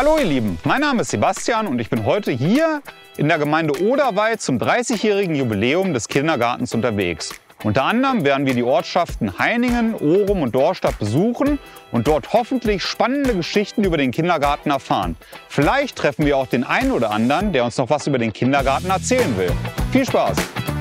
Hallo ihr Lieben, mein Name ist Sebastian und ich bin heute hier in der Gemeinde Oderwald zum 30-jährigen Jubiläum des Kindergartens unterwegs. Unter anderem werden wir die Ortschaften Heiningen, Orum und Dorstadt besuchen und dort hoffentlich spannende Geschichten über den Kindergarten erfahren. Vielleicht treffen wir auch den einen oder anderen, der uns noch was über den Kindergarten erzählen will. Viel Spaß!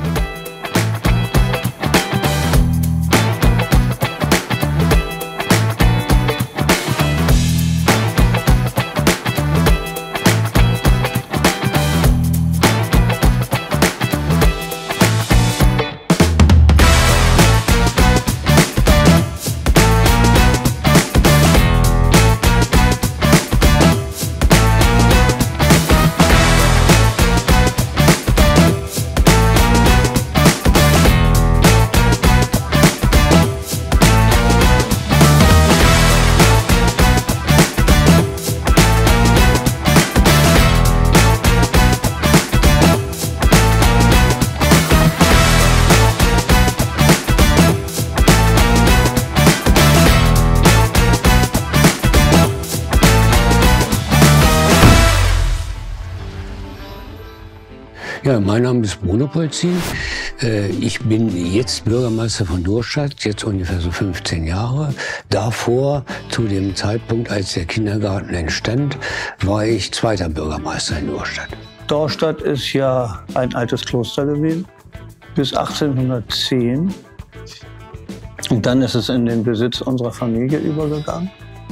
Ja, mein Name ist Bruno Polzin. Ich bin jetzt Bürgermeister von Dorstadt, jetzt ungefähr so 15 Jahre. Davor, zu dem Zeitpunkt, als der Kindergarten entstand, war ich zweiter Bürgermeister in Dorstadt. Dorstadt ist ja ein altes Kloster gewesen, bis 1810. Und dann ist es in den Besitz unserer Familie übergegangen.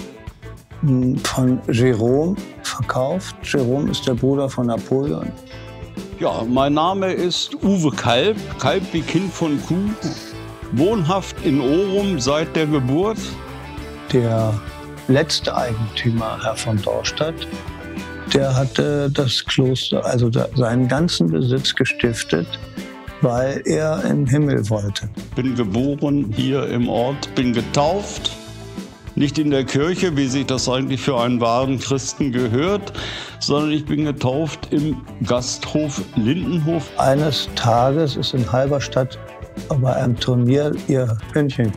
Von Jerome verkauft. Jerome ist der Bruder von Napoleon. Ja, mein Name ist Uwe Kalb, Kalb wie Kind von Kuh, wohnhaft in Orum seit der Geburt. Der letzte Eigentümer, Herr von Dorstadt, der hatte das Kloster, also seinen ganzen Besitz gestiftet, weil er in den Himmel wollte. Bin geboren hier im Ort, bin getauft. Nicht in der Kirche, wie sich das eigentlich für einen wahren Christen gehört, sondern ich bin getauft im Gasthof Lindenhof. Eines Tages ist in Halberstadt bei einem Turnier ihr Hündchen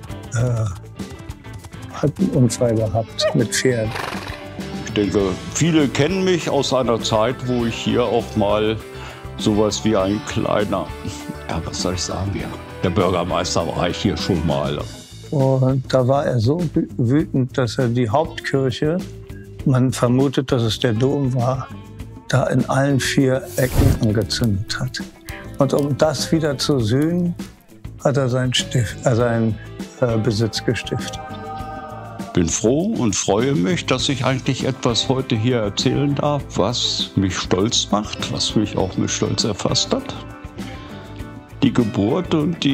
hat einen Unfall gehabt mit Pferden. Ich denke, viele kennen mich aus einer Zeit, wo ich hier auch mal sowas wie ein kleiner, ja, was soll ich sagen, ja, der Bürgermeister war ich hier schon mal. Und da war er so wütend, dass er die Hauptkirche, man vermutet, dass es der Dom war, da in allen 4 Ecken angezündet hat. Und um das wieder zu sühnen, hat er seinen Besitz gestiftet. Bin froh und freue mich, dass ich eigentlich etwas heute hier erzählen darf, was mich stolz macht, was mich auch mit Stolz erfasst hat. Die Geburt und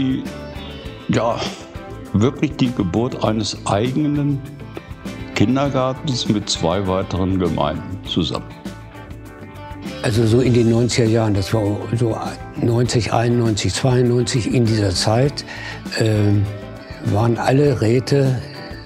wirklich die Geburt eines eigenen Kindergartens mit 2 weiteren Gemeinden zusammen. Also so in den 90er Jahren, das war so 90, 91, 92, in dieser Zeit waren alle Räte,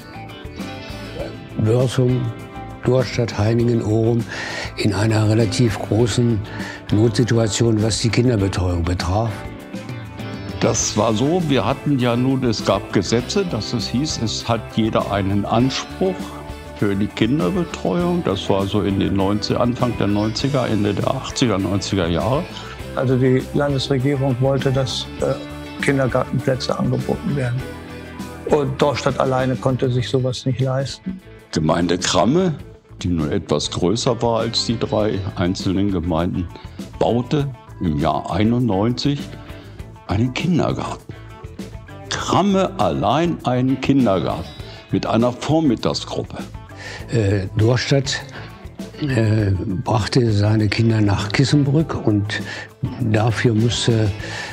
Börsum, Dorstadt, Heiningen, Orum, in einer relativ großen Notsituation, was die Kinderbetreuung betraf. Das war so, wir hatten ja nun, es gab Gesetze, dass es hieß, es hat jeder einen Anspruch für die Kinderbetreuung. Das war so in den Anfang der 90er, Ende der 80er, 90er Jahre. Also die Landesregierung wollte, dass Kindergartenplätze angeboten werden. Und Dorstadt alleine konnte sich sowas nicht leisten. Gemeinde Kramme, die nur etwas größer war als die 3 einzelnen Gemeinden, baute im Jahr 91 einen Kindergarten. Kramme allein einen Kindergarten mit einer Vormittagsgruppe. Dorstadt brachte seine Kinder nach Kissenbrück und dafür musste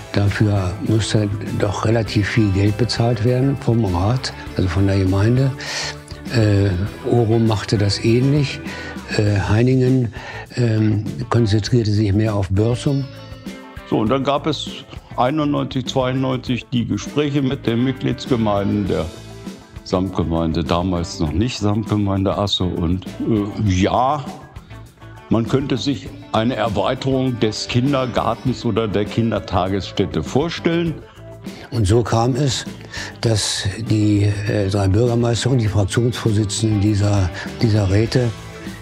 doch relativ viel Geld bezahlt werden vom Rat, also von der Gemeinde. Orum machte das ähnlich. Heiningen konzentrierte sich mehr auf Börsum. So, und dann gab es 91, 92 die Gespräche mit den Mitgliedsgemeinden der Samtgemeinde, damals noch nicht Samtgemeinde Asse. Und ja, man könnte sich eine Erweiterung des Kindergartens oder der Kindertagesstätte vorstellen. Und so kam es, dass die 3 Bürgermeister und die Fraktionsvorsitzenden dieser Räte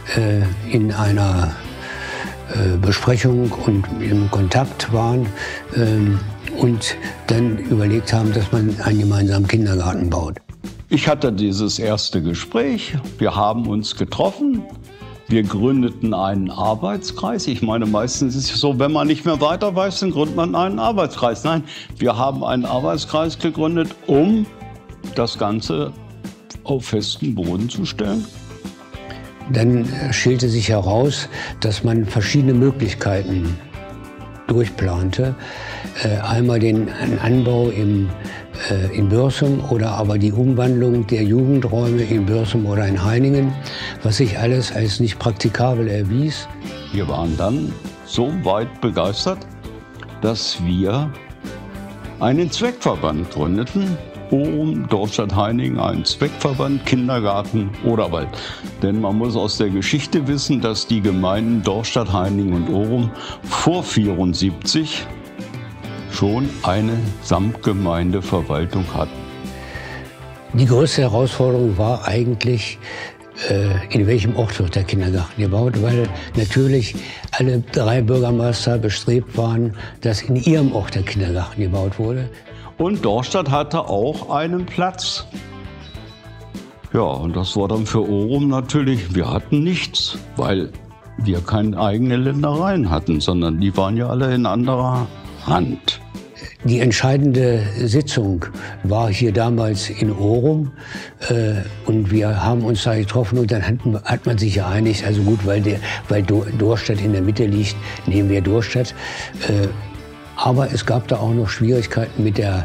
in einer Besprechung und im Kontakt waren und dann überlegt haben, dass man einen gemeinsamen Kindergarten baut. Ich hatte dieses erste Gespräch, wir haben uns getroffen, wir gründeten einen Arbeitskreis. Ich meine, meistens ist es so, wenn man nicht mehr weiter weiß, dann gründet man einen Arbeitskreis. Nein, wir haben einen Arbeitskreis gegründet, um das Ganze auf festen Boden zu stellen. Dann stellte sich heraus, dass man verschiedene Möglichkeiten durchplante. Einmal den Anbau in Bürsum oder aber die Umwandlung der Jugendräume in Bürsum oder in Heiningen, was sich alles als nicht praktikabel erwies. Wir waren dann so weit begeistert, dass wir einen Zweckverband gründeten, Dorstadt-Heiningen, einen Zweckverband Kindergarten Oderwald. Denn man muss aus der Geschichte wissen, dass die Gemeinden Dorstadt, Heiningen und Orum vor 1974 schon eine Samtgemeindeverwaltung hatten. Die größte Herausforderung war eigentlich, in welchem Ort wird der Kindergarten gebaut, weil natürlich alle 3 Bürgermeister bestrebt waren, dass in ihrem Ort der Kindergarten gebaut wurde. Und Dorstadt hatte auch einen Platz. Ja, und das war dann für Orum natürlich, wir hatten nichts, weil wir keine eigenen Ländereien hatten, sondern die waren ja alle in anderer Hand. Die entscheidende Sitzung war hier damals in Orum und wir haben uns da getroffen und dann hat man sich geeinigt, also gut, weil Dorstadt in der Mitte liegt, nehmen wir Dorstadt. Aber es gab da auch noch Schwierigkeiten mit der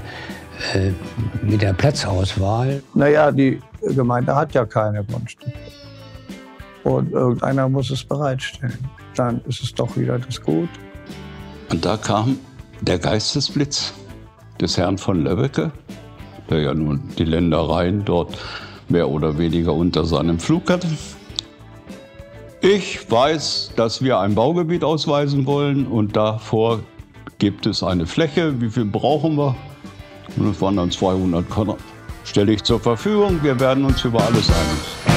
Platzauswahl. Naja, die Gemeinde hat ja keine Grundstücke. Und irgendeiner muss es bereitstellen. Dann ist es doch wieder das Gut. Und da kam der Geistesblitz des Herrn von Löbbecke, der ja nun die Ländereien dort mehr oder weniger unter seinem Flug hatte. Ich weiß, dass wir ein Baugebiet ausweisen wollen und davor gibt es eine Fläche, wie viel brauchen wir? Und es waren dann 200 Quadrat. Stelle ich zur Verfügung, wir werden uns über alles einig.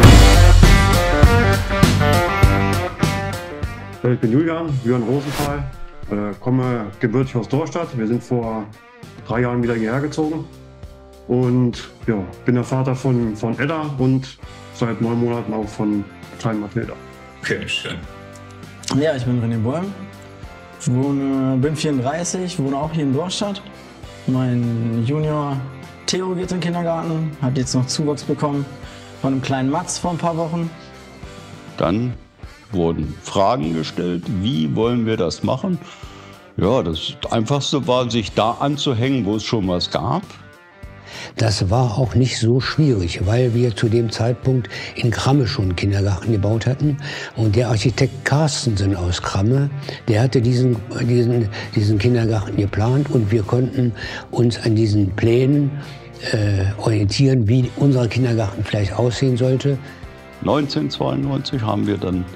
Ich bin Julian Rosenthal, komme gebürtig aus Dorstadt. Wir sind vor 3 Jahren wieder hierher gezogen. Und ja, bin der Vater von Edda und seit 9 Monaten auch von kleinen Mathilda. Okay, schön. Ja, ich bin René Bäum. Bin 34, wohne auch hier in Dorstadt. Mein Junior Theo geht in den Kindergarten, hat jetzt noch Zuwachs bekommen von einem kleinen Mats vor ein paar Wochen. Dann wurden Fragen gestellt, wie wollen wir das machen? Ja, das Einfachste war, sich da anzuhängen, wo es schon was gab. Das war auch nicht so schwierig, weil wir zu dem Zeitpunkt in Kramme schon einen Kindergarten gebaut hatten. Und der Architekt Carstensen aus Kramme, der hatte diesen Kindergarten geplant und wir konnten uns an diesen Plänen orientieren, wie unser Kindergarten vielleicht aussehen sollte. 1992 haben wir dann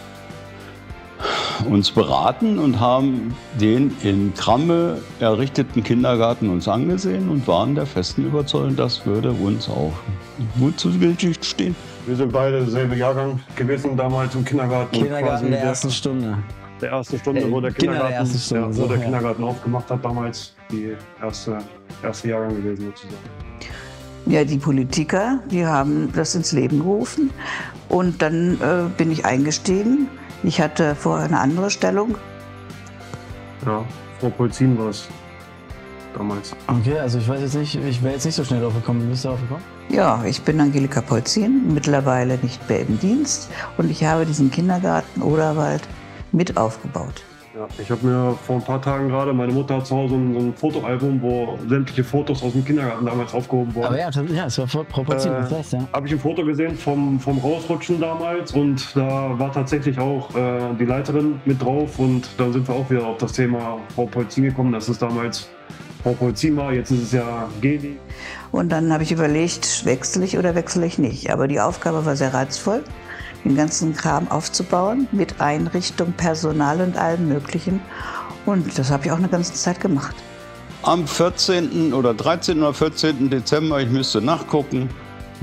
uns beraten und haben den in Kramme errichteten Kindergarten uns angesehen und waren der festen Überzeugung, das würde uns auch gut zu Gesicht stehen. Wir sind beide selbe Jahrgang gewesen damals im Kindergarten. Kindergarten der ersten Stunde. Der erste Stunde, wo der Kindergarten aufgemacht hat damals. Die erste Jahrgang gewesen sozusagen. Ja, die Politiker, die haben das ins Leben gerufen und dann bin ich eingestiegen. Ich hatte vorher eine andere Stellung. Ja, Frau Polzin war es damals. Okay, also ich weiß jetzt nicht, ich wäre jetzt nicht so schnell drauf gekommen. Bist du drauf gekommen? Ja, ich bin Angelika Polzin, mittlerweile nicht mehr im Dienst und ich habe diesen Kindergarten Oderwald mit aufgebaut. Ja, ich habe mir vor ein paar Tagen gerade, meine Mutter hat zu Hause ein Fotoalbum, wo sämtliche Fotos aus dem Kindergarten damals aufgehoben wurden. Aber ja, es war Frau Polzin, das heißt, ja. Habe ich ein Foto gesehen vom Rausrutschen damals und da war tatsächlich auch die Leiterin mit drauf und dann sind wir auch wieder auf das Thema Frau Polzin gekommen, dass es damals Frau Polzin war, jetzt ist es ja Geli. Und dann habe ich überlegt, wechsle ich oder wechsle ich nicht. Aber die Aufgabe war sehr reizvoll, den ganzen Kram aufzubauen mit Einrichtung, Personal und allem Möglichen. Und das habe ich auch eine ganze Zeit gemacht. Am 14. oder 13. oder 14. Dezember, ich müsste nachgucken,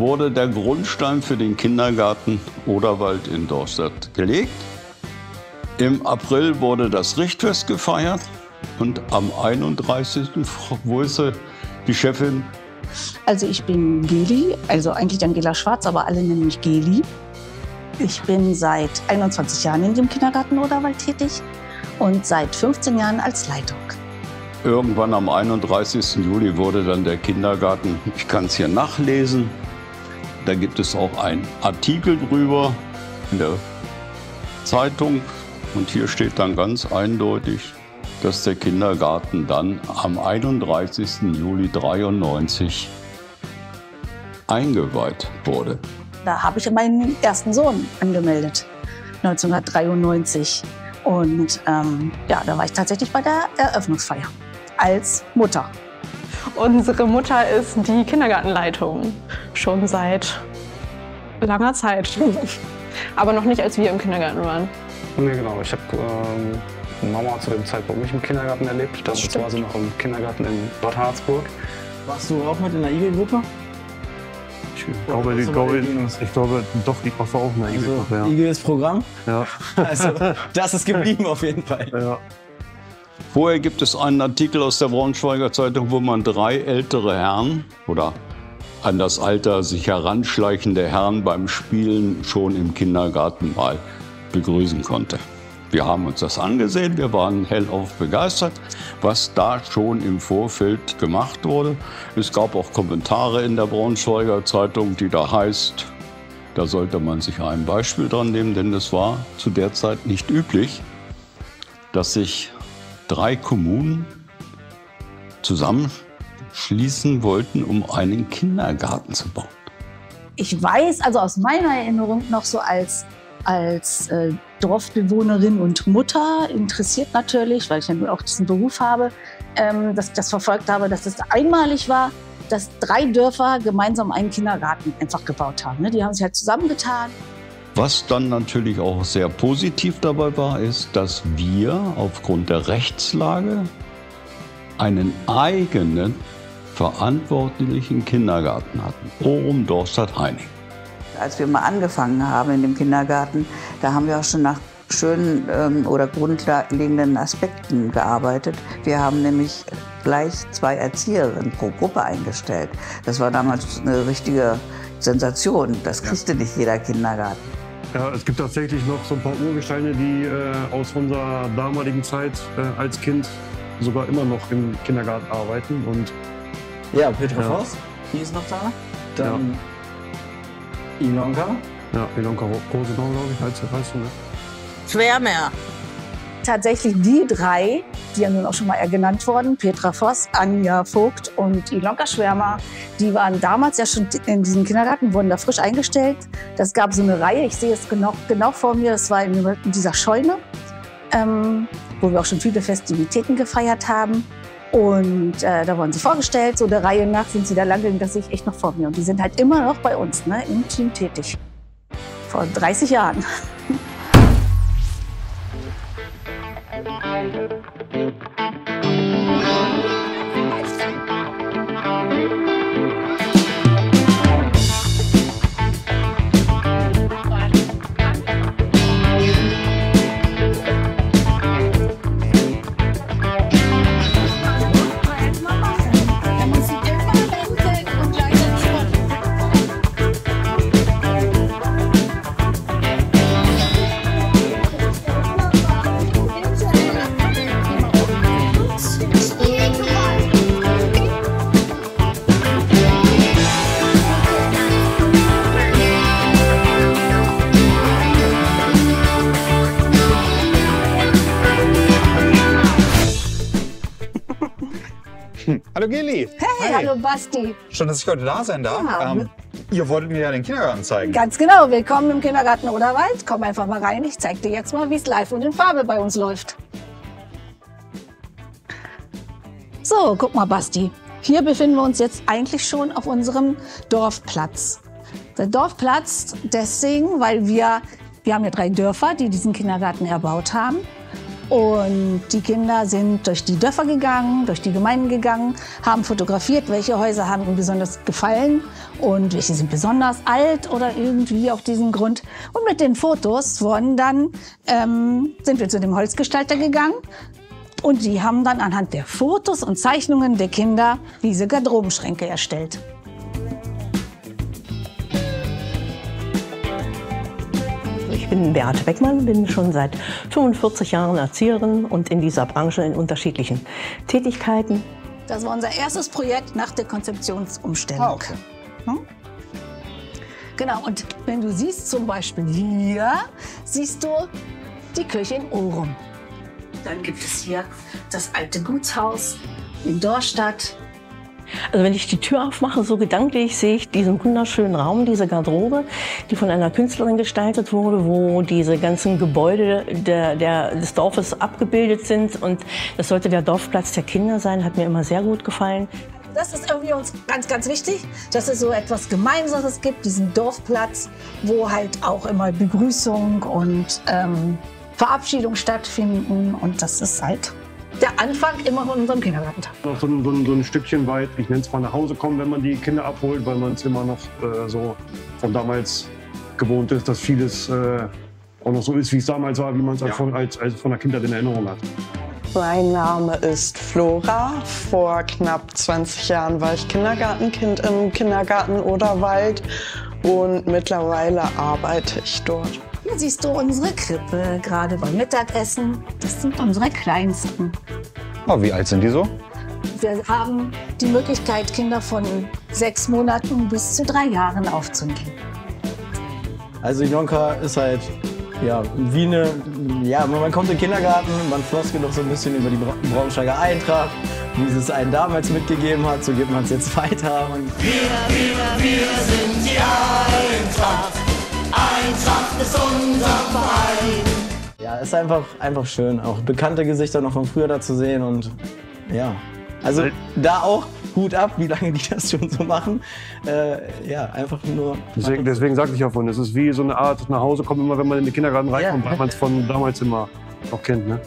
wurde der Grundstein für den Kindergarten Oderwald in Dorstadt gelegt. Im April wurde das Richtfest gefeiert und am 31. Wo ist sie, die Chefin? Also ich bin Geli, also eigentlich Angela Schwarz, aber alle nennen mich Geli. Ich bin seit 21 Jahren in dem Kindergarten Oderwald tätig und seit 15 Jahren als Leitung. Irgendwann am 31. Juli wurde dann der Kindergarten, ich kann es hier nachlesen, da gibt es auch einen Artikel drüber in der Zeitung und hier steht dann ganz eindeutig, dass der Kindergarten dann am 31. Juli 1993 eingeweiht wurde. Da habe ich meinen ersten Sohn angemeldet, 1993. Und ja, da war ich tatsächlich bei der Eröffnungsfeier als Mutter. Unsere Mutter ist die Kindergartenleitung, schon seit langer Zeit. Aber noch nicht, als wir im Kindergarten waren. Nee, genau. Ich habe Mama zu dem Zeitpunkt nicht im Kindergarten erlebt. Das war sie noch im Kindergarten in Bad Harzburg. Warst du auch mit in der Igel-Gruppe? Ich glaube, doch, ich war auch in der Igel-Gruppe. Ja. Igel ist Programm? Ja. Also, das ist geblieben auf jeden Fall. Ja. Vorher gibt es einen Artikel aus der Braunschweiger Zeitung, wo man 3 ältere Herren oder an das Alter sich heranschleichende Herren beim Spielen schon im Kindergarten mal begrüßen konnte. Wir haben uns das angesehen, wir waren hellauf begeistert, was da schon im Vorfeld gemacht wurde. Es gab auch Kommentare in der Braunschweiger Zeitung, die da heißt, da sollte man sich ein Beispiel dran nehmen, denn es war zu der Zeit nicht üblich, dass sich 3 Kommunen zusammenschließen wollten, um einen Kindergarten zu bauen. Ich weiß, also aus meiner Erinnerung noch so als Dorfbewohnerin und Mutter, interessiert natürlich, weil ich ja nun auch diesen Beruf habe, dass ich das verfolgt habe, dass es einmalig war, dass 3 Dörfer gemeinsam einen Kindergarten einfach gebaut haben. Die haben sich halt zusammengetan. Was dann natürlich auch sehr positiv dabei war, ist, dass wir aufgrund der Rechtslage einen eigenen verantwortlichen Kindergarten hatten. Orum, Dorstadt, Heining. Als wir mal angefangen haben in dem Kindergarten, da haben wir auch schon nach schönen oder grundlegenden Aspekten gearbeitet. Wir haben nämlich gleich 2 Erzieherinnen pro Gruppe eingestellt. Das war damals eine richtige Sensation. Das kriegte nicht jeder Kindergarten. Ja, es gibt tatsächlich noch so ein paar Urgesteine, die aus unserer damaligen Zeit als Kind sogar immer noch im Kindergarten arbeiten. Und ja, Petra Voss, die ist noch da. Dann Ilonka. Ja, Ilonka Rosenau, glaube ich, heißt du, ne? Schwärmer. Tatsächlich die 3, die ja nun auch schon mal genannt wurden, Petra Voss, Anja Vogt und Ilonka Schwärmer, die waren damals ja schon in diesem Kindergarten, wurden da frisch eingestellt. Das gab so eine Reihe, ich sehe es genau vor mir, das war in dieser Scheune, wo wir auch schon viele Festivitäten gefeiert haben. Und da wurden sie vorgestellt, so der Reihe nach sind sie da lang gegangen, das sehe ich echt noch vor mir. Und die sind halt immer noch bei uns, ne, im Team tätig. Vor 30 Jahren. Hallo Geli. Hey, hallo Basti. Schön, dass ich heute da sein darf. Ja. Ihr wolltet mir ja den Kindergarten zeigen. Ganz genau, willkommen im Kindergarten Oderwald. Komm einfach mal rein, ich zeig dir jetzt mal, wie es live und in Farbe bei uns läuft. So, guck mal Basti. Hier befinden wir uns jetzt eigentlich schon auf unserem Dorfplatz. Der Dorfplatz deswegen, weil wir haben ja 3 Dörfer, die diesen Kindergarten erbaut haben. Und die Kinder sind durch die Dörfer gegangen, durch die Gemeinden gegangen, haben fotografiert, welche Häuser haben ihnen besonders gefallen und welche sind besonders alt oder irgendwie auf diesem Grund. Und mit den Fotos sind wir zu dem Holzgestalter gegangen. Und die haben dann anhand der Fotos und Zeichnungen der Kinder diese Garderobenschränke erstellt. Ich bin Beate Beckmann, bin schon seit 45 Jahren Erzieherin und in dieser Branche in unterschiedlichen Tätigkeiten. Das war unser erstes Projekt nach der Konzeptionsumstellung. Ah, okay. Genau, und wenn du siehst, zum Beispiel hier, siehst du die Kirche in Orum. Dann gibt es hier das alte Gutshaus in Dorstadt. Also wenn ich die Tür aufmache, so gedanklich sehe ich diesen wunderschönen Raum, diese Garderobe, die von einer Künstlerin gestaltet wurde, wo diese ganzen Gebäude des Dorfes abgebildet sind. Und das sollte der Dorfplatz der Kinder sein, hat mir immer sehr gut gefallen. Das ist irgendwie uns ganz, ganz wichtig, dass es so etwas Gemeinsames gibt, diesen Dorfplatz, wo halt auch immer Begrüßung und Verabschiedung stattfinden. Und das ist halt der Anfang immer von unserem Kindergartentag. Noch so ein Stückchen weit, ich nenne es mal nach Hause kommen, wenn man die Kinder abholt, weil man es immer noch so von damals gewohnt ist, dass vieles auch noch so ist, wie es damals war, wie man es von der Kindheit in Erinnerung hat. Mein Name ist Flora. Vor knapp 20 Jahren war ich Kindergartenkind im Kindergarten Oderwald und mittlerweile arbeite ich dort. Hier siehst du unsere Krippe, gerade beim Mittagessen. Das sind unsere Kleinsten. Oh, wie alt sind die so? Wir haben die Möglichkeit, Kinder von 6 Monaten bis zu 3 Jahren aufzunehmen. Also Ilonka ist halt wie man kommt in den Kindergarten, man floskelt noch so ein bisschen über die Braunschweiger Eintracht, wie sie es einen damals mitgegeben hat, so gibt man es jetzt weiter. Und wir sind die Eintracht. Eintracht ist unser Verein. Ja, ist einfach schön, auch bekannte Gesichter noch von früher da zu sehen und ja. Also da auch Hut ab, wie lange die das schon so machen. Einfach nur. Deswegen sagte ich ja vorhin, es ist wie so eine Art nach Hause kommen, immer wenn man in den Kindergarten reinkommt, weil man es von damals immer auch kennt. Ne?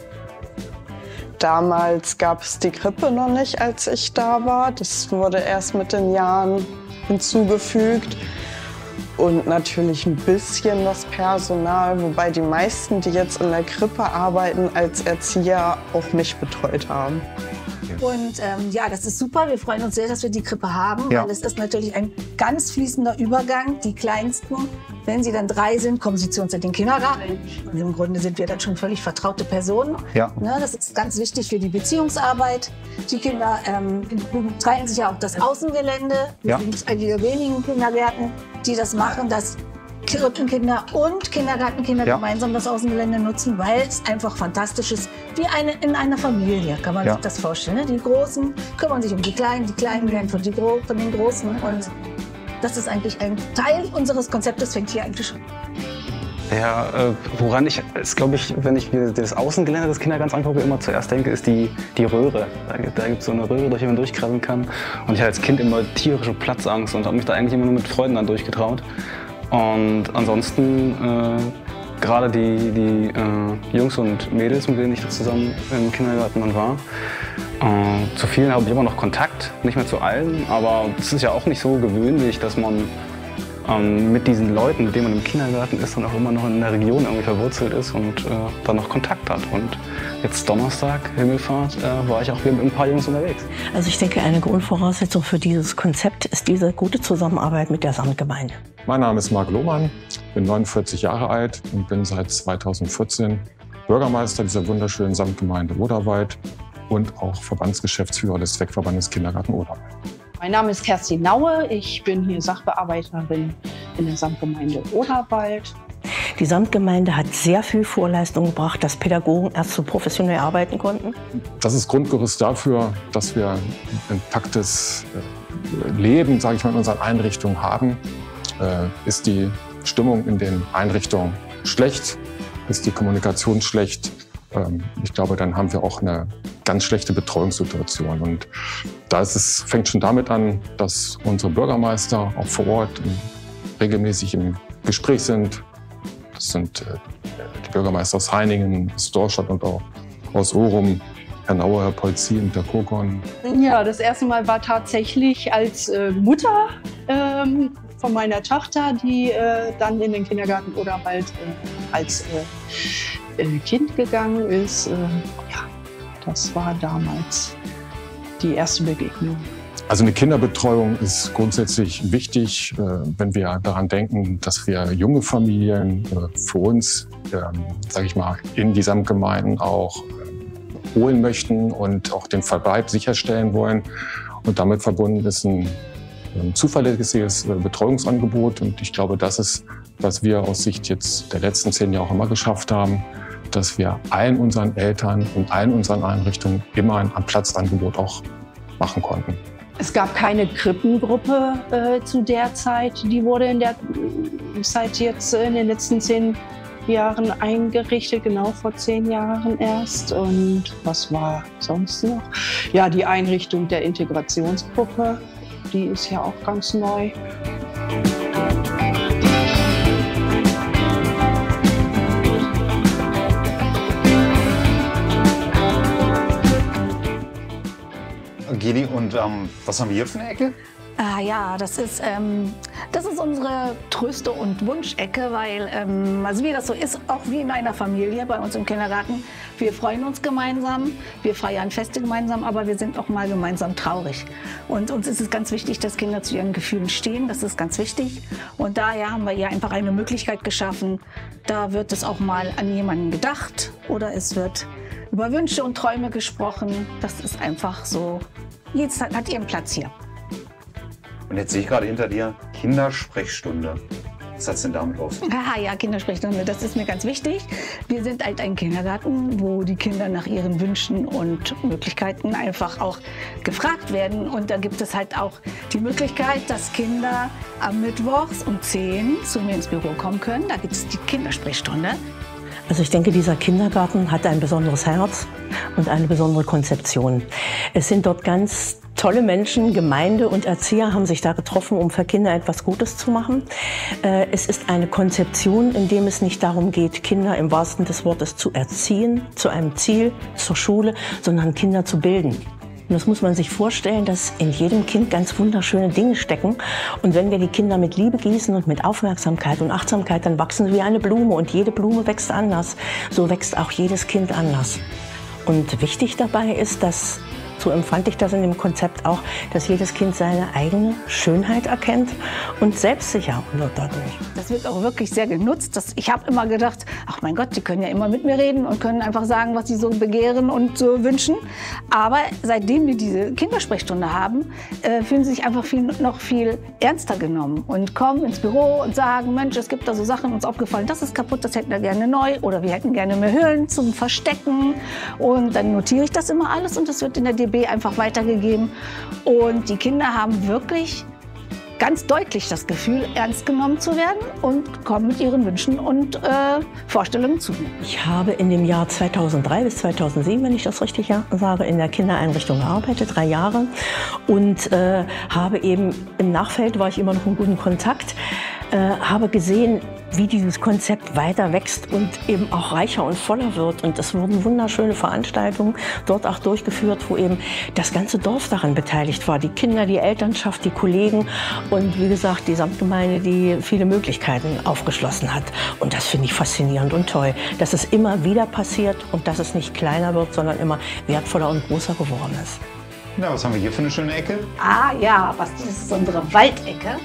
Damals gab es die Krippe noch nicht, als ich da war. Das wurde erst mit den Jahren hinzugefügt. Und natürlich ein bisschen das Personal, wobei die meisten, die jetzt in der Krippe arbeiten, als Erzieher auch mich betreut haben. Und das ist super. Wir freuen uns sehr, dass wir die Krippe haben, Ja. weil es ist natürlich ein ganz fließender Übergang. Die Kleinsten, wenn sie dann 3 sind, kommen sie zu uns in den Kindergarten. Und im Grunde sind wir dann schon völlig vertraute Personen. Ja. Ne, das ist ganz wichtig für die Beziehungsarbeit. Die Kinder teilen sich ja auch das Außengelände. Ja. Wir sind eine der wenigen Kindergärten, die das machen, dass Krippenkinder und Kindergartenkinder gemeinsam das Außengelände nutzen, weil es einfach fantastisch ist, wie in einer Familie, kann man sich das vorstellen. Ne? Die Großen kümmern sich um die Kleinen werden von den Großen. Und das ist eigentlich ein Teil unseres Konzeptes, fängt hier eigentlich schon. Ja, woran ich, glaube ich, wenn ich mir das Außengelände des Kindergartens angucke, immer zuerst denke, ist die Röhre. Da gibt es so eine Röhre, durch die man durchkrabbeln kann. Und ich hatte als Kind immer tierische Platzangst und habe mich da eigentlich immer nur mit Freunden dann durchgetraut. Und ansonsten gerade die Jungs und Mädels, mit denen ich da zusammen im Kindergarten dann war, zu vielen habe ich immer noch Kontakt, nicht mehr zu allen, aber es ist ja auch nicht so gewöhnlich, dass man mit diesen Leuten, mit denen man im Kindergarten ist und auch immer noch in der Region irgendwie verwurzelt ist und dann noch Kontakt hat. Und jetzt Donnerstag, Himmelfahrt, war ich auch wieder mit ein paar Jungs unterwegs. Also ich denke, eine Grundvoraussetzung für dieses Konzept ist diese gute Zusammenarbeit mit der Samtgemeinde. Mein Name ist Marc Lohmann, bin 49 Jahre alt und bin seit 2014 Bürgermeister dieser wunderschönen Samtgemeinde Oderwald und auch Verbandsgeschäftsführer des Zweckverbandes Kindergarten Oderwald. Mein Name ist Kerstin Naue, ich bin hier Sachbearbeiterin in der Samtgemeinde Oderwald. Die Samtgemeinde hat sehr viel Vorleistung gebracht, dass Pädagogen erst so professionell arbeiten konnten. Das ist Grundgerüst dafür, dass wir ein intaktes Leben, sage ich mal, in unseren Einrichtungen haben. Ist die Stimmung in den Einrichtungen schlecht, ist die Kommunikation schlecht, ich glaube, dann haben wir auch eine ganz schlechte Betreuungssituation. Und fängt schon damit an, dass unsere Bürgermeister auch vor Ort regelmäßig im Gespräch sind. Das sind die Bürgermeister aus Heiningen, aus Dorstadt und auch aus Orum, Herr Nauer, Herr Polzin und der Kokon. Ja, das erste Mal war tatsächlich als Mutter von meiner Tochter, die dann in den Kindergarten Oderwald als Kind gegangen ist. Ja, das war damals die erste Begegnung. Also eine Kinderbetreuung ist grundsätzlich wichtig, wenn wir daran denken, dass wir junge Familien für uns, sage ich mal, in die Samtgemeinden auch holen möchten und auch den Verbleib sicherstellen wollen. Und damit verbunden ist ein zuverlässiges Betreuungsangebot. Und ich glaube, das ist, was wir aus Sicht jetzt der letzten 10 Jahre auch immer geschafft haben, dass wir allen unseren Eltern und allen unseren Einrichtungen immer ein Platzangebot auch machen konnten. Es gab keine Krippengruppe zu der Zeit. Die wurde in der Zeit jetzt in den letzten 10 Jahren eingerichtet, genau vor 10 Jahren erst. Und was war sonst noch? Ja, die Einrichtung der Integrationsgruppe, die ist ja auch ganz neu. Geli, und was haben wir hier für eine Ecke? Ja, das ist unsere Tröste- und Wunschecke, weil, also wie das so ist, auch wie in einer Familie bei uns im Kindergarten, wir freuen uns gemeinsam, wir feiern Feste gemeinsam, aber wir sind auch mal gemeinsam traurig. Und uns ist es ganz wichtig, dass Kinder zu ihren Gefühlen stehen, das ist ganz wichtig. Und daher haben wir hier einfach eine Möglichkeit geschaffen, da wird es auch mal an jemanden gedacht oder es wird über Wünsche und Träume gesprochen. Das ist einfach so, jetzt hat ihren Platz hier. Und jetzt sehe ich gerade hinter dir Kindersprechstunde. Was hat es denn damit auf sich? Ja, Kindersprechstunde, das ist mir ganz wichtig. Wir sind halt ein Kindergarten, wo die Kinder nach ihren Wünschen und Möglichkeiten einfach auch gefragt werden. Und da gibt es halt auch die Möglichkeit, dass Kinder am Mittwochs um 10 zu mir ins Büro kommen können. Da gibt es die Kindersprechstunde. Also ich denke, dieser Kindergarten hat ein besonderes Herz und eine besondere Konzeption. Es sind dort ganz tolle Menschen, Gemeinde und Erzieher haben sich da getroffen, um für Kinder etwas Gutes zu machen. Es ist eine Konzeption, in dem es nicht darum geht, Kinder im wahrsten des Wortes zu erziehen, zu einem Ziel, zur Schule, sondern Kinder zu bilden. Und das muss man sich vorstellen, dass in jedem Kind ganz wunderschöne Dinge stecken. Und wenn wir die Kinder mit Liebe gießen und mit Aufmerksamkeit und Achtsamkeit, dann wachsen sie wie eine Blume. Und jede Blume wächst anders. So wächst auch jedes Kind anders. Und wichtig dabei ist, dass, so empfand ich das in dem Konzept auch, dass jedes Kind seine eigene Schönheit erkennt und selbstsicher wird dadurch. Das wird auch wirklich sehr genutzt. Ich habe immer gedacht, ach mein Gott, die können ja immer mit mir reden und können einfach sagen, was sie so begehren und so wünschen. Aber seitdem wir diese Kindersprechstunde haben, fühlen sie sich einfach noch viel ernster genommen und kommen ins Büro und sagen, Mensch, es gibt da so Sachen, uns aufgefallen, das ist kaputt, das hätten wir gerne neu oder wir hätten gerne mehr Höhlen zum Verstecken. Und dann notiere ich das immer alles und das wird in der DB einfach weitergegeben. Und die Kinder haben wirklich ganz deutlich das Gefühl, ernst genommen zu werden und kommen mit ihren Wünschen und Vorstellungen zu mir. Ich habe in dem Jahr 2003 bis 2007, wenn ich das richtig sage, in der Kindereinrichtung gearbeitet, 3 Jahre. Und habe eben im Nachfeld, war ich immer noch in gutem Kontakt, habe gesehen, wie dieses Konzept weiter wächst und eben auch reicher und voller wird. Und es wurden wunderschöne Veranstaltungen dort auch durchgeführt, wo eben das ganze Dorf daran beteiligt war. Die Kinder, die Elternschaft, die Kollegen und wie gesagt die Samtgemeinde, die viele Möglichkeiten aufgeschlossen hat. Und das finde ich faszinierend und toll, dass es immer wieder passiert und dass es nicht kleiner wird, sondern immer wertvoller und größer geworden ist. Na, was haben wir hier für eine schöne Ecke? Ah ja, das ist unsere Waldecke.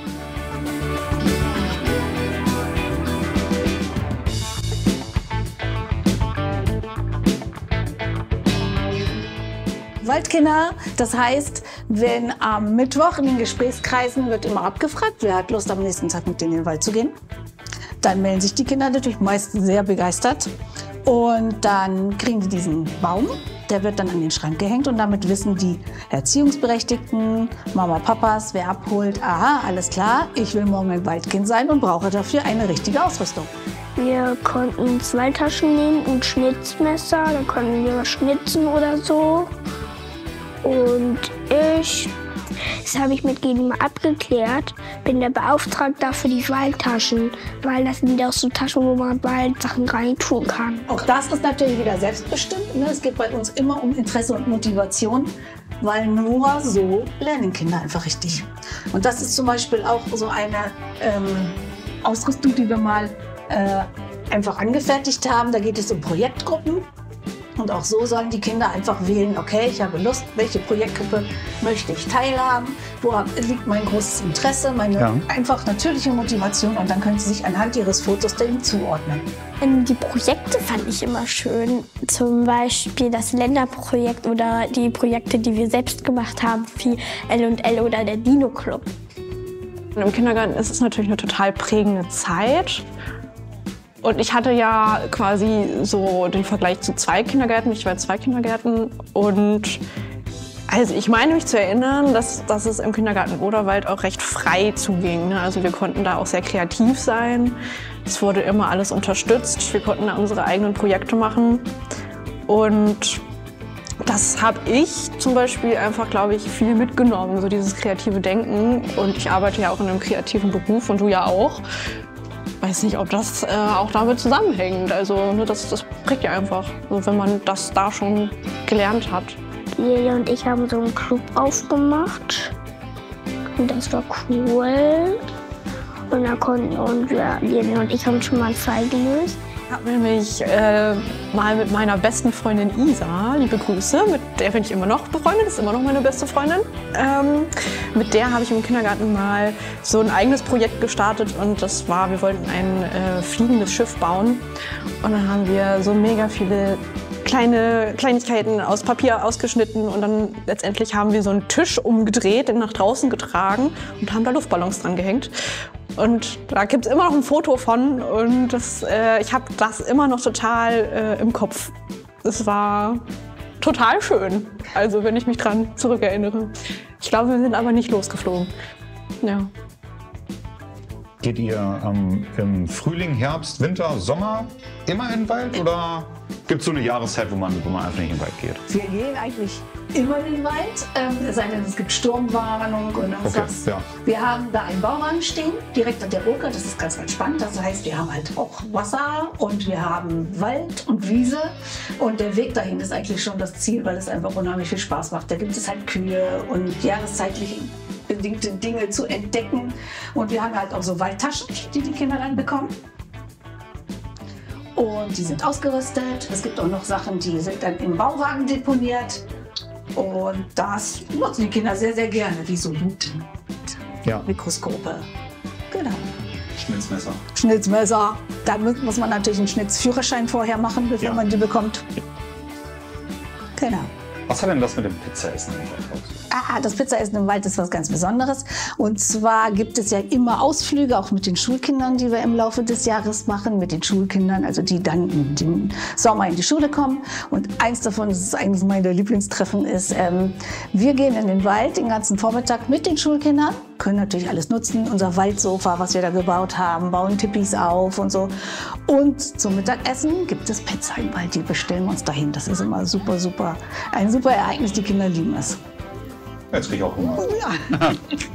Waldkinder, das heißt, wenn am Mittwoch in den Gesprächskreisen wird immer abgefragt, wer hat Lust am nächsten Tag mit in den Wald zu gehen. Dann melden sich die Kinder natürlich meistens sehr begeistert und dann kriegen die diesen Baum, der wird dann an den Schrank gehängt und damit wissen die Erziehungsberechtigten, Mama, Papas, wer abholt, aha, alles klar, ich will morgen ein Waldkind sein und brauche dafür eine richtige Ausrüstung. Wir konnten 2 Taschen nehmen und Schnitzmesser, da konnten wir was schnitzen oder so. Und ich Das habe ich mit Gedi mal abgeklärt. Bin der Beauftragte für die Waldtaschen, weil das sind auch so Taschen, wo man Waldsachen reintun kann. Auch das ist natürlich wieder selbstbestimmt. Ne? Es geht bei uns immer um Interesse und Motivation, weil nur so lernen Kinder einfach richtig. Und das ist zum Beispiel auch so eine Ausrüstung, die wir mal einfach angefertigt haben. Da geht es um Projektgruppen. Und auch so sollen die Kinder einfach wählen, okay, ich habe Lust, welche Projektgruppe möchte ich teilhaben, wo liegt mein großes Interesse, meine einfach natürliche Motivation, und dann können sie sich anhand ihres Fotos dem zuordnen. Die Projekte fand ich immer schön, zum Beispiel das Länderprojekt oder die Projekte, die wir selbst gemacht haben, wie L&L oder der Dino-Club. Im Kindergarten ist es natürlich eine total prägende Zeit. Und ich hatte ja quasi so den Vergleich zu 2 Kindergärten. Ich war in 2 Kindergärten. Und also ich meine mich zu erinnern, dass es im Kindergarten Oderwald auch recht frei zuging. Ne? Also wir konnten da auch sehr kreativ sein. Es wurde immer alles unterstützt. Wir konnten da unsere eigenen Projekte machen. Und das habe ich zum Beispiel einfach, glaube ich, viel mitgenommen, so dieses kreative Denken. Und ich arbeite ja auch in einem kreativen Beruf und du ja auch. Weiß nicht, ob das auch damit zusammenhängt. Also ne, das prägt ja einfach, so, wenn man das da schon gelernt hat. Lili und ich haben so einen Club aufgemacht. Und das war cool. Und da konnten Lili und ich haben schon mal einen Fall gelöst. Ich habe nämlich mal mit meiner besten Freundin Isa, liebe Grüße, mit der bin ich immer noch befreundet, ist immer noch meine beste Freundin. Mit der habe ich im Kindergarten mal so ein eigenes Projekt gestartet, und das war, wir wollten ein fliegendes Schiff bauen. Und dann haben wir so mega viele kleine Kleinigkeiten aus Papier ausgeschnitten, und dann letztendlich haben wir so einen Tisch umgedreht, den nach draußen getragen und haben da Luftballons dran gehängt. Und da gibt es immer noch ein Foto von, und ich habe das immer noch total im Kopf. Es war total schön, also wenn ich mich dran zurückerinnere. Ich glaube, wir sind aber nicht losgeflogen. Ja. Geht ihr im Frühling, Herbst, Winter, Sommer immer in den Wald, oder gibt es so eine Jahreszeit, wo man einfach nicht in den Wald geht? Wir gehen eigentlich immer in den Wald, es sei denn, es gibt Sturmwarnung und das. Ja. Wir haben da einen Bauwagen stehen, direkt an der Oker, das ist ganz, ganz spannend. Das heißt, wir haben halt auch Wasser und wir haben Wald und Wiese, und der Weg dahin ist eigentlich schon das Ziel, weil es einfach unheimlich viel Spaß macht. Da gibt es halt Kühe und jahreszeitlich bedingte Dinge zu entdecken, und wir haben halt auch so Waldtaschen, die die Kinder reinbekommen. Und die sind ausgerüstet. Es gibt auch noch Sachen, die sind dann im Bauwagen deponiert. Und das nutzen die Kinder sehr, sehr gerne, wie so Lupen, Mikroskope. Genau. Schnitzmesser. Schnitzmesser. Da muss man natürlich einen Schnitzführerschein vorher machen, bevor man die bekommt. Genau. Was hat denn das mit dem Pizzaessen im Wald aus? Das Pizzaessen im Wald ist was ganz Besonderes. Und zwar gibt es ja immer Ausflüge, auch mit den Schulkindern, die wir im Laufe des Jahres machen. Mit den Schulkindern, also die dann im Sommer in die Schule kommen. Und eins davon, das ist eigentlich meine Lieblingstreffen, ist, wir gehen in den Wald den ganzen Vormittag mit den Schulkindern. Können natürlich alles nutzen, unser Waldsofa, was wir da gebaut haben, bauen Tippis auf und so. Und zum Mittagessen gibt es Pizza im Wald, die bestellen wir uns dahin. Das ist immer super, super, ein super Ereignis, die Kinder lieben es. Jetzt kriege ich auch Hunger. Ja.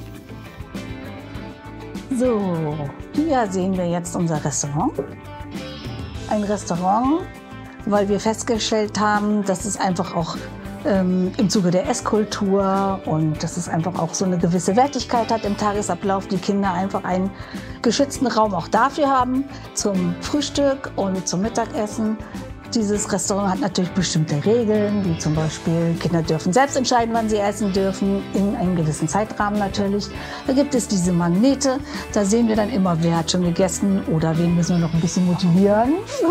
So, hier sehen wir jetzt unser Restaurant. Ein Restaurant, weil wir festgestellt haben, dass es einfach auch im Zuge der Esskultur und dass es einfach auch so eine gewisse Wertigkeit hat im Tagesablauf, die Kinder einfach einen geschützten Raum auch dafür haben, zum Frühstück und zum Mittagessen. Dieses Restaurant hat natürlich bestimmte Regeln, wie zum Beispiel, Kinder dürfen selbst entscheiden, wann sie essen dürfen, in einem gewissen Zeitrahmen natürlich. Da gibt es diese Magnete, da sehen wir dann immer, wer hat schon gegessen oder wen müssen wir noch ein bisschen motivieren.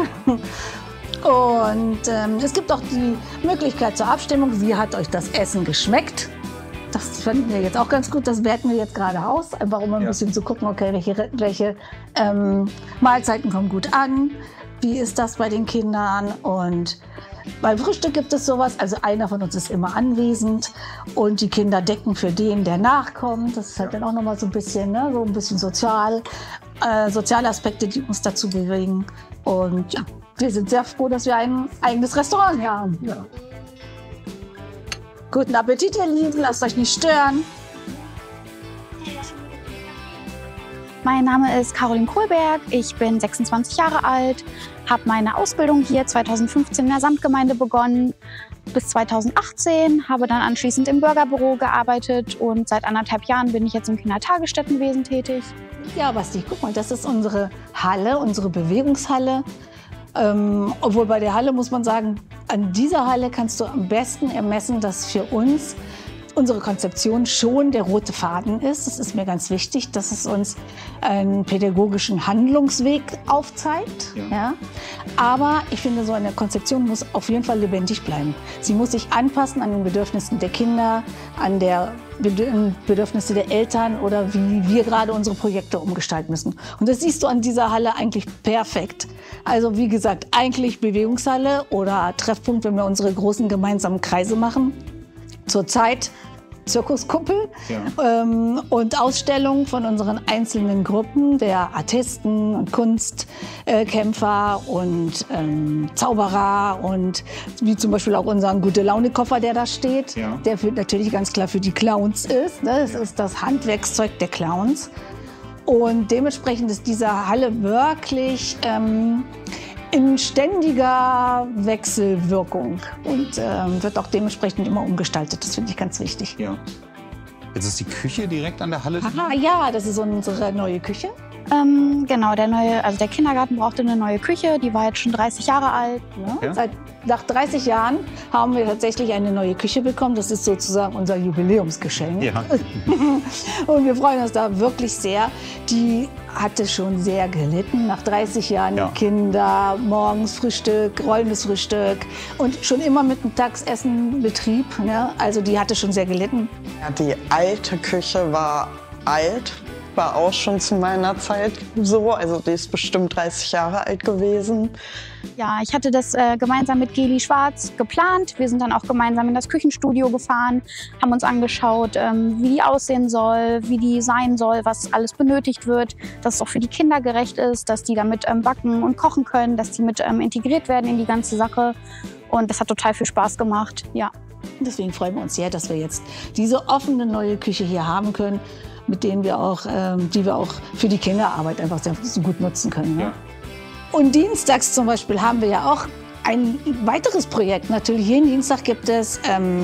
Und es gibt auch die Möglichkeit zur Abstimmung, wie hat euch das Essen geschmeckt? Das fanden wir jetzt auch ganz gut, das werten wir jetzt gerade aus, einfach um ein bisschen zu gucken, okay, welche Mahlzeiten kommen gut an. Wie ist das bei den Kindern? Und beim Frühstück gibt es sowas, also einer von uns ist immer anwesend und die Kinder decken für den, der nachkommt. Das ist halt dann auch nochmal so ein bisschen, ne, so ein bisschen soziale Aspekte, die uns dazu bewegen. Und ja, wir sind sehr froh, dass wir ein eigenes Restaurant hier haben. Ja. Guten Appetit, ihr Lieben, lasst euch nicht stören. Mein Name ist Caroline Kohlberg, ich bin 26 Jahre alt, habe meine Ausbildung hier 2015 in der Samtgemeinde begonnen. Bis 2018, habe dann anschließend im Bürgerbüro gearbeitet und seit 1,5 Jahren bin ich jetzt im Kindertagesstättenwesen tätig. Ja, Basti, guck mal, das ist unsere Halle, unsere Bewegungshalle. Obwohl bei der Halle muss man sagen, an dieser Halle kannst du am besten ermessen, dass für uns unsere Konzeption schon der rote Faden ist. Das ist mir ganz wichtig, dass es uns einen pädagogischen Handlungsweg aufzeigt. Ja. Aber ich finde, so eine Konzeption muss auf jeden Fall lebendig bleiben. Sie muss sich anpassen an den Bedürfnissen der Kinder, an der Bedürfnisse der Eltern oder wie wir gerade unsere Projekte umgestalten müssen. Und das siehst du an dieser Halle eigentlich perfekt. Also wie gesagt, eigentlich Bewegungshalle oder Treffpunkt, wenn wir unsere großen gemeinsamen Kreise machen. Zurzeit Zirkuskuppel und Ausstellungen von unseren einzelnen Gruppen der Artisten und Kunstkämpfer und Zauberer und wie zum Beispiel auch unseren Gute-Laune-Koffer, der da steht, der natürlich ganz klar für die Clowns ist. Ne? Das ist das Handwerkszeug der Clowns. Und dementsprechend ist diese Halle wirklich in ständiger Wechselwirkung und wird auch dementsprechend immer umgestaltet. Das finde ich ganz wichtig. Ja. Jetzt ist die Küche direkt an der Halle. Aha, ja, das ist unsere neue Küche. Genau, der Kindergarten brauchte eine neue Küche, die war jetzt schon 30 Jahre alt. Ja. Nach 30 Jahren haben wir tatsächlich eine neue Küche bekommen. Das ist sozusagen unser Jubiläumsgeschenk. Ja. Und wir freuen uns da wirklich sehr. Die hatte schon sehr gelitten. Nach 30 Jahren Kinder, morgens Frühstück, rollendes Frühstück und schon immer mit dem Mittagessen Betrieb. Ne? Also die hatte schon sehr gelitten. Ja, die alte Küche war alt. War auch schon zu meiner Zeit so, also die ist bestimmt 30 Jahre alt gewesen. Ja, ich hatte das gemeinsam mit Geli Schwarz geplant. Wir sind dann auch gemeinsam in das Küchenstudio gefahren, haben uns angeschaut, wie die aussehen soll, wie die sein soll, was alles benötigt wird, dass es auch für die Kinder gerecht ist, dass die damit backen und kochen können, dass die mit integriert werden in die ganze Sache. Und das hat total viel Spaß gemacht, ja. Deswegen freuen wir uns sehr, dass wir jetzt diese offene neue Küche hier haben können, mit denen wir auch, die wir auch für die Kinderarbeit einfach sehr so gut nutzen können. Ne? Ja. Und dienstags zum Beispiel haben wir ja auch ein weiteres Projekt. Natürlich jeden Dienstag gibt es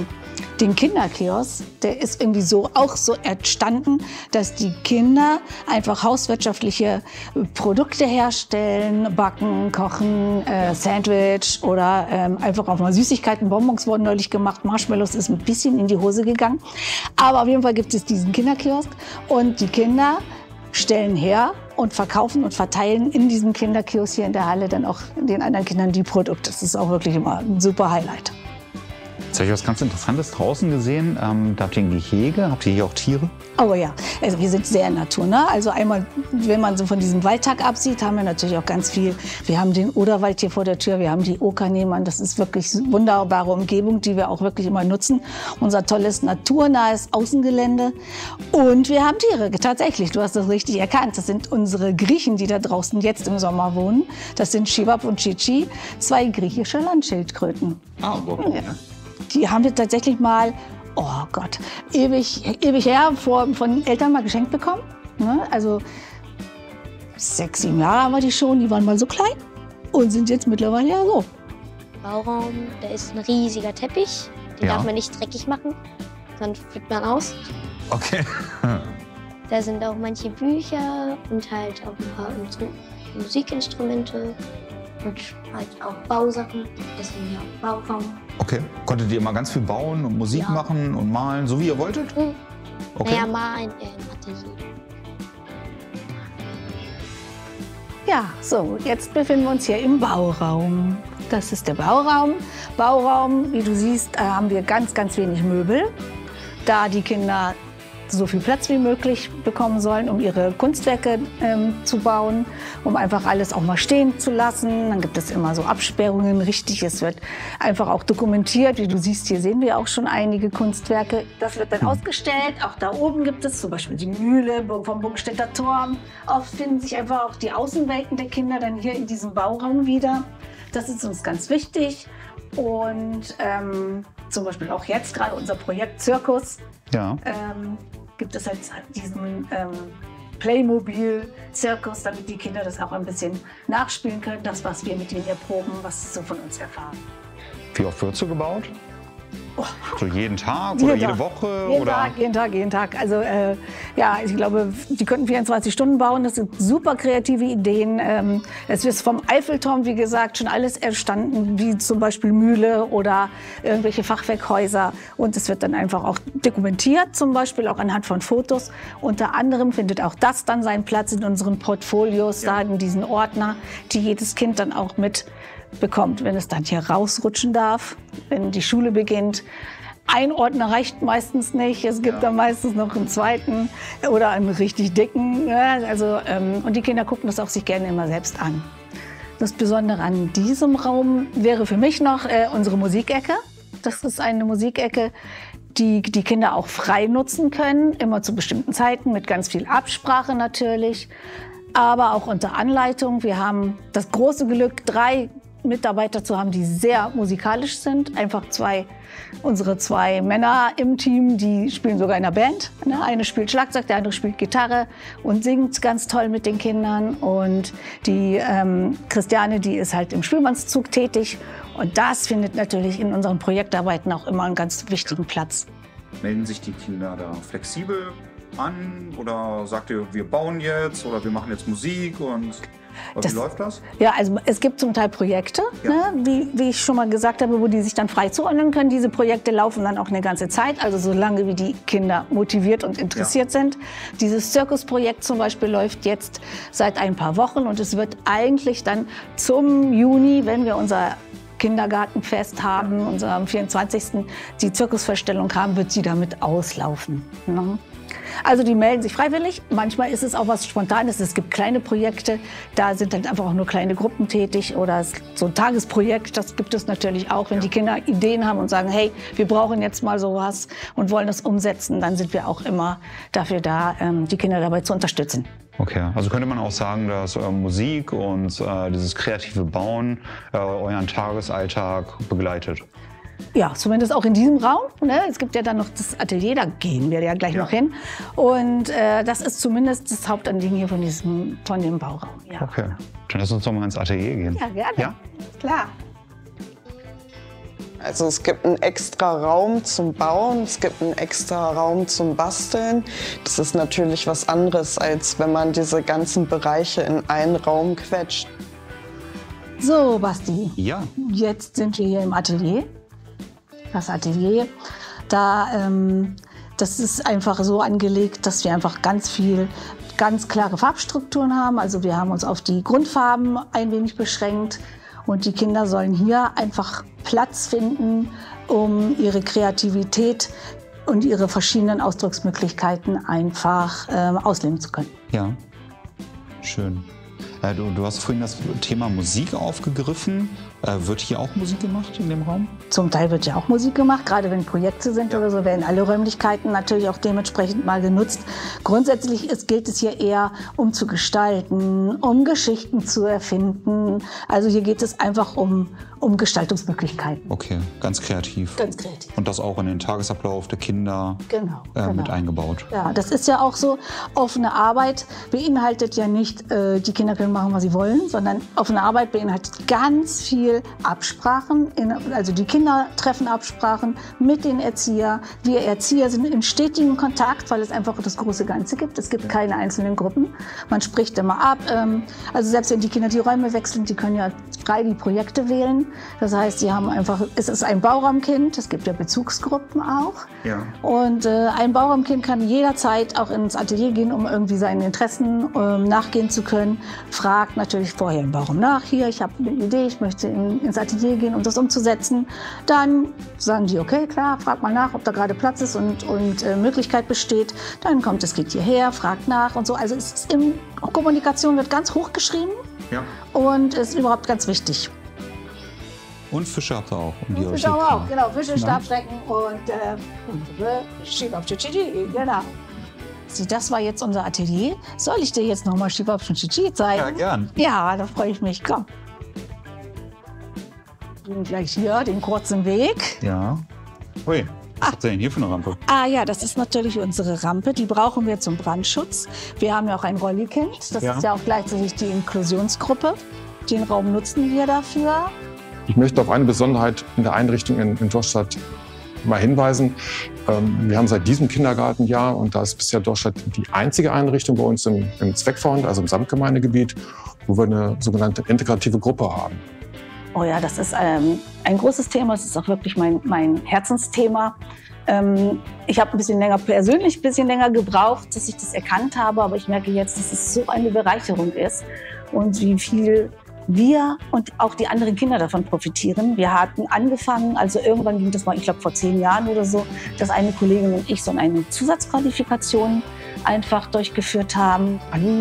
den Kinderkiosk. Der ist irgendwie auch so entstanden, dass die Kinder einfach hauswirtschaftliche Produkte herstellen, backen, kochen, Sandwich oder einfach auch mal Süßigkeiten. Bonbons wurden neulich gemacht, Marshmallows ist ein bisschen in die Hose gegangen. Aber auf jeden Fall gibt es diesen Kinderkiosk und die Kinder stellen her und verkaufen und verteilen in diesem Kinderkiosk hier in der Halle dann auch den anderen Kindern die Produkte. Das ist auch wirklich immer ein super Highlight. Jetzt habe ich was ganz Interessantes draußen gesehen. Da habt ihr ein Gehege, habt ihr hier auch Tiere? Oh ja, also wir sind sehr naturnah. Also einmal, wenn man so von diesem Waldtag absieht, haben wir natürlich auch ganz viel. Wir haben den Oderwald hier vor der Tür, wir haben die Oker nebenan. Das ist wirklich eine wunderbare Umgebung, die wir auch wirklich immer nutzen. Unser tolles naturnahes Außengelände. Und wir haben Tiere, tatsächlich. Du hast das richtig erkannt. Das sind unsere Griechen, die da draußen jetzt im Sommer wohnen. Das sind Shibab und Chichi, 2 griechische Landschildkröten. Ah, wow. Ja. Die haben wir tatsächlich mal, oh Gott, ewig her von Eltern mal geschenkt bekommen. Ne? Also 6, 7 Jahre haben wir die schon, die waren mal so klein und sind jetzt mittlerweile ja so. Bauraum, da ist ein riesiger Teppich, den darf man nicht dreckig machen, sonst fliegt man aus. Okay. Da sind auch manche Bücher und halt auch ein paar Musikinstrumente. Und halt auch Bausachen, deswegen ja auch Bauraum. Okay. Konntet ihr immer ganz viel bauen und Musik machen und malen, so wie ihr wolltet? Mhm. Okay. Naja, malen im Atelier. Ja, so, jetzt befinden wir uns hier im Bauraum. Das ist der Bauraum. Bauraum, wie du siehst, haben wir ganz, ganz wenig Möbel, da die Kinder so viel Platz wie möglich bekommen sollen, um ihre Kunstwerke zu bauen, um einfach alles auch mal stehen zu lassen. Dann gibt es immer so Absperrungen, richtig. Es wird einfach auch dokumentiert. Wie du siehst, hier sehen wir auch schon einige Kunstwerke. Das wird dann ausgestellt. Auch da oben gibt es zum Beispiel die Mühle vom Burgstädter Turm. Oft finden sich einfach auch die Außenwelten der Kinder dann hier in diesem Bauraum wieder. Das ist uns ganz wichtig. Und zum Beispiel auch jetzt gerade unser Projekt Zirkus. Ja. Gibt es halt diesen Playmobil-Zirkus, damit die Kinder das auch ein bisschen nachspielen können, das, was wir mit ihnen erproben, was sie so von uns erfahren. Wie oft wird so gebaut? So jeden Tag oder Jeden jede Tag. Woche? Jeden Tag. Also ja, ich glaube, die könnten 24 Stunden bauen. Das sind super kreative Ideen. Es ist vom Eiffelturm, wie gesagt, schon alles entstanden, wie zum Beispiel Mühle oder irgendwelche Fachwerkhäuser. Und es wird dann einfach auch dokumentiert, zum Beispiel auch anhand von Fotos. Unter anderem findet auch das dann seinen Platz in unseren Portfolios, da in diesen Ordner, die jedes Kind dann auch mit bekommt, wenn es dann hier rausrutschen darf, wenn die Schule beginnt. Ein Ordner reicht meistens nicht. Es gibt dann meistens noch einen zweiten oder einen richtig dicken. Ja, also, und die Kinder gucken das auch sich gerne immer selbst an. Das Besondere an diesem Raum wäre für mich noch unsere Musikecke. Das ist eine Musikecke, die die Kinder auch frei nutzen können, immer zu bestimmten Zeiten, mit ganz viel Absprache natürlich, aber auch unter Anleitung. Wir haben das große Glück, 3 Mitarbeiter zu haben, die sehr musikalisch sind. Einfach unsere 2 Männer im Team, die spielen sogar in einer Band. Ne? Eine spielt Schlagzeug, der andere spielt Gitarre und singt ganz toll mit den Kindern. Und die Christiane, die ist halt im Spielmannszug tätig. Und das findet natürlich in unseren Projektarbeiten auch immer einen ganz wichtigen Platz. Melden sich die Kinder da flexibel an oder sagt ihr, wir bauen jetzt oder wir machen jetzt Musik und wie läuft das? Ja, also es gibt zum Teil Projekte, ne, wie ich schon mal gesagt habe, wo die sich dann frei zuordnen können. Diese Projekte laufen dann auch eine ganze Zeit, also so lange wie die Kinder motiviert und interessiert sind. Dieses Zirkusprojekt zum Beispiel läuft jetzt seit ein paar Wochen und es wird eigentlich dann zum Juni, wenn wir unser Kindergartenfest haben, am 24. die Zirkusverstellung haben, wird sie damit auslaufen. Ne? Also die melden sich freiwillig. Manchmal ist es auch was Spontanes. Es gibt kleine Projekte, da sind dann einfach auch nur kleine Gruppen tätig. Oder so ein Tagesprojekt, das gibt es natürlich auch. Wenn die Kinder Ideen haben und sagen, hey, wir brauchen jetzt mal sowas und wollen das umsetzen, dann sind wir auch immer dafür da, die Kinder dabei zu unterstützen. Okay, also könnte man auch sagen, dass Musik und dieses kreative Bauen euren Tagesalltag begleitet? Ja, zumindest auch in diesem Raum. Ne? Es gibt ja dann noch das Atelier, da gehen wir ja gleich noch hin. Und das ist zumindest das Hauptanliegen hier von dem Bauraum. Ja. Okay, dann lass uns doch mal ins Atelier gehen. Ja, gerne. Ja? Klar. Also es gibt einen extra Raum zum Bauen, es gibt einen extra Raum zum Basteln. Das ist natürlich was anderes, als wenn man diese ganzen Bereiche in einen Raum quetscht. So, Basti. Ja. Jetzt sind wir hier im Atelier. Das Atelier, das ist einfach so angelegt, dass wir einfach ganz klare Farbstrukturen haben. Also wir haben uns auf die Grundfarben ein wenig beschränkt und die Kinder sollen hier einfach Platz finden, um ihre Kreativität und ihre verschiedenen Ausdrucksmöglichkeiten einfach ausleben zu können. Ja, schön. Du hast vorhin das Thema Musik aufgegriffen. Wird hier auch Musik gemacht in dem Raum? Zum Teil wird ja auch Musik gemacht, gerade wenn Projekte sind oder so, werden alle Räumlichkeiten natürlich auch dementsprechend mal genutzt. Grundsätzlich gilt es hier eher um zu gestalten, um Geschichten zu erfinden. Also hier geht es einfach um Gestaltungsmöglichkeiten. Okay, ganz kreativ. Ganz kreativ. Und das auch in den Tagesablauf der Kinder mit eingebaut. Ja, das ist ja auch so. Offene Arbeit beinhaltet ja nicht, die Kinder können machen, was sie wollen, sondern offene Arbeit beinhaltet ganz viel Absprachen. Also die Kinder treffen Absprachen mit den Erziehern. Wir Erzieher sind in stetigem Kontakt, weil es einfach das große Ganze gibt. Es gibt keine einzelnen Gruppen. Man spricht immer ab. Also selbst wenn die Kinder die Räume wechseln, die können ja frei die Projekte wählen. Das heißt, sie haben einfach, es ist ein Bauraumkind, es gibt ja Bezugsgruppen auch. Ja. Und ein Bauraumkind kann jederzeit auch ins Atelier gehen, um irgendwie seinen Interessen nachgehen zu können. Fragt natürlich vorher im Bauraum nach. Hier, ich habe eine Idee, ich möchte ins Atelier gehen, um das umzusetzen. Dann sagen die, okay, klar, fragt mal nach, ob da gerade Platz ist und Möglichkeit besteht. Dann kommt das Kind hierher, fragt nach und so. Also Kommunikation wird ganz hoch geschrieben und ist überhaupt ganz wichtig. Und Fische habt ihr auch. Fische haben wir auch, genau. Fische, Stabschrecken und unsere Shibab-Chichi, genau. Das war jetzt unser Atelier. Soll ich dir jetzt nochmal Shibab-Chichi zeigen? Ja, gern. Ja, da freue ich mich. Komm. Wir gehen gleich hier den kurzen Weg. Ja. Ui. Was habt ihr denn hier für eine Rampe? Ah ja, das ist natürlich unsere Rampe. Die brauchen wir zum Brandschutz. Wir haben ja auch ein Rollikind. Das ist ja auch gleichzeitig die Inklusionsgruppe. Den Raum nutzen wir dafür. Ich möchte auf eine Besonderheit in der Einrichtung in Dorstadt mal hinweisen. Wir haben seit diesem Kindergartenjahr, und da ist bisher Dorstadt die einzige Einrichtung bei uns im Zweckverband, also im Samtgemeindegebiet, wo wir eine sogenannte integrative Gruppe haben. Oh ja, das ist ein großes Thema. Das ist auch wirklich mein Herzensthema. Ich habe persönlich ein bisschen länger gebraucht, dass ich das erkannt habe. Aber ich merke jetzt, dass es so eine Bereicherung ist und wie viel wir und auch die anderen Kinder davon profitieren. Wir hatten angefangen, also irgendwann ging das mal, ich glaube vor 10 Jahren oder so, dass eine Kollegin und ich so eine Zusatzqualifikation einfach durchgeführt haben.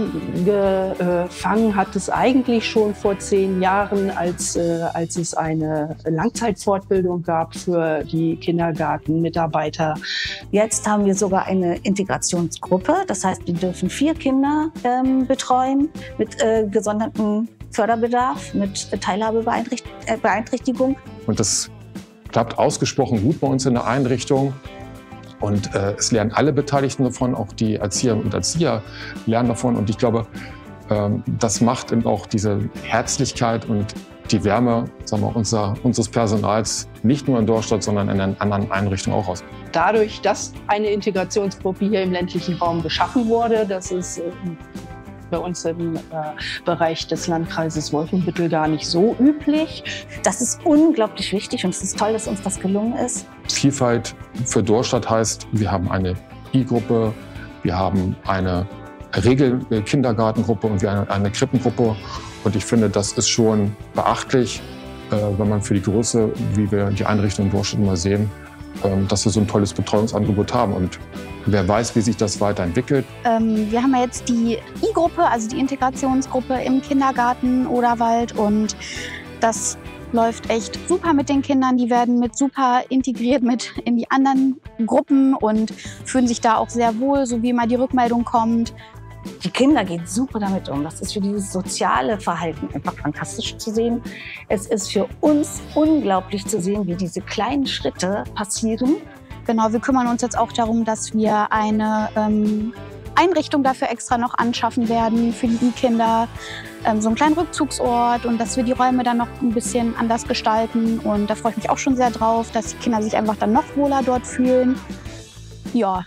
Angefangen hat es eigentlich schon vor 10 Jahren, als es eine Langzeitfortbildung gab für die Kindergartenmitarbeiter. Jetzt haben wir sogar eine Integrationsgruppe. Das heißt, wir dürfen 4 Kinder betreuen mit gesonderten Förderbedarf, mit Teilhabebeeinträchtigung. Und das klappt ausgesprochen gut bei uns in der Einrichtung. Und es lernen alle Beteiligten davon, auch die Erzieherinnen und Erzieher lernen davon. Und ich glaube, das macht eben auch diese Herzlichkeit und die Wärme, sagen wir, unseres Personals nicht nur in Dorstadt, sondern in den anderen Einrichtungen auch aus. Dadurch, dass eine Integrationsgruppe hier im ländlichen Raum geschaffen wurde, das ist bei uns im Bereich des Landkreises Wolfenbüttel gar nicht so üblich. Das ist unglaublich wichtig und es ist toll, dass uns das gelungen ist. Vielfalt für Dorstadt heißt, wir haben eine I-Gruppe, wir haben eine Regelkindergartengruppe und wir haben eine Krippengruppe. Und ich finde, das ist schon beachtlich, wenn man für die Größe, wie wir die Einrichtung in Dorstadt immer sehen, dass wir so ein tolles Betreuungsangebot haben. Und wer weiß, wie sich das weiterentwickelt. Wir haben ja jetzt die I-Gruppe, also die Integrationsgruppe im Kindergarten Oderwald. Und das läuft echt super mit den Kindern. Die werden super integriert mit in die anderen Gruppen und fühlen sich da auch sehr wohl, so wie immer die Rückmeldung kommt. Die Kinder gehen super damit um. Das ist für dieses soziale Verhalten einfach fantastisch zu sehen. Es ist für uns unglaublich zu sehen, wie diese kleinen Schritte passieren. Genau, wir kümmern uns jetzt auch darum, dass wir eine Einrichtung dafür extra noch anschaffen werden für die Kinder. So einen kleinen Rückzugsort und dass wir die Räume dann noch ein bisschen anders gestalten. Und da freue ich mich auch schon sehr drauf, dass die Kinder sich einfach dann noch wohler dort fühlen. Ja.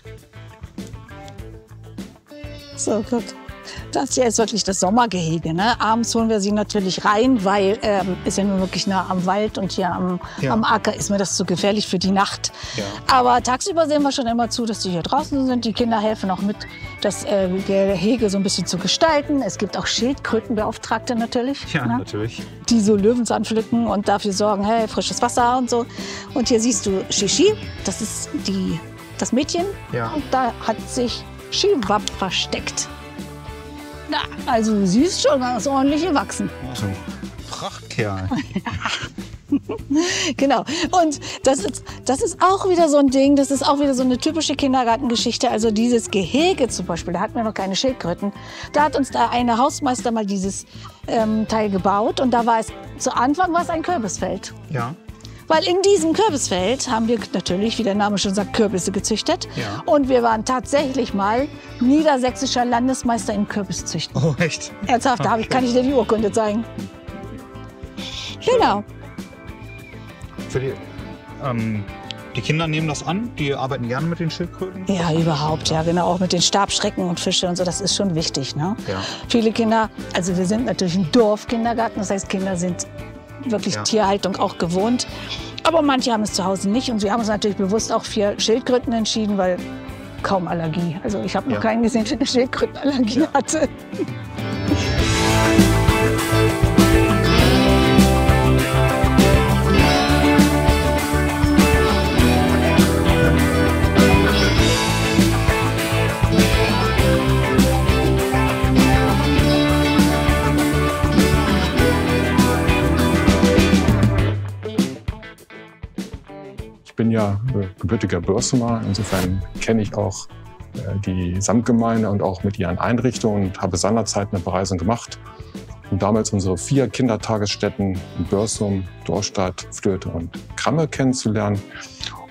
So, gut. Das hier ist wirklich das Sommergehege. Ne? Abends holen wir sie natürlich rein, weil ist ja nun wirklich nah am Wald und hier am Acker ist mir das zu gefährlich für die Nacht. Ja. Aber tagsüber sehen wir schon immer zu, dass die hier draußen sind. Die Kinder helfen auch mit, das Gehege so ein bisschen zu gestalten. Es gibt auch Schildkrötenbeauftragte natürlich. Ja, ne? natürlich. Die so Löwenzahn pflücken und dafür sorgen, hey, frisches Wasser und so. Und hier siehst du Shishi, das ist das Mädchen. Ja. Und da hat sich Schiwab versteckt. Na, also du siehst schon, das ist ordentlich gewachsen. So ein Prachtkerl. Genau. Und das ist auch wieder so ein Ding, das ist auch wieder so eine typische Kindergartengeschichte. Also dieses Gehege zum Beispiel, da hatten wir noch keine Schildkröten. Da hat uns da eine Hausmeister mal dieses Teil gebaut und da war es, zu Anfang war es ein Kürbisfeld. Ja. Weil in diesem Kürbisfeld haben wir natürlich, wie der Name schon sagt, Kürbisse gezüchtet. Ja. Und wir waren tatsächlich mal niedersächsischer Landesmeister im Kürbiszüchten. Oh, echt? Ernsthaft, okay. Kann ich dir die Urkunde zeigen. Schön. Genau. Für die Kinder nehmen das an? Die arbeiten gerne mit den Schildkröten? Ja, überhaupt, ja, genau. Auch mit den Stabschrecken und Fische und so, das ist schon wichtig. Ne? Ja. Viele Kinder, also wir sind natürlich ein Dorfkindergarten, das heißt, Kinder sind wirklich Tierhaltung auch gewohnt. Aber manche haben es zu Hause nicht. Und wir haben uns natürlich bewusst auch für Schildkröten entschieden, weil kaum Allergie. Also ich habe noch keinen gesehen, der eine Schildkrötenallergie hatte. Ich bin ja gebürtiger Börsumer, insofern kenne ich auch die Samtgemeinde und auch mit ihren Einrichtungen und habe seinerzeit eine Bereisung gemacht, um damals unsere 4 Kindertagesstätten in Börsum, Dorstadt, Flöte und Kramme kennenzulernen.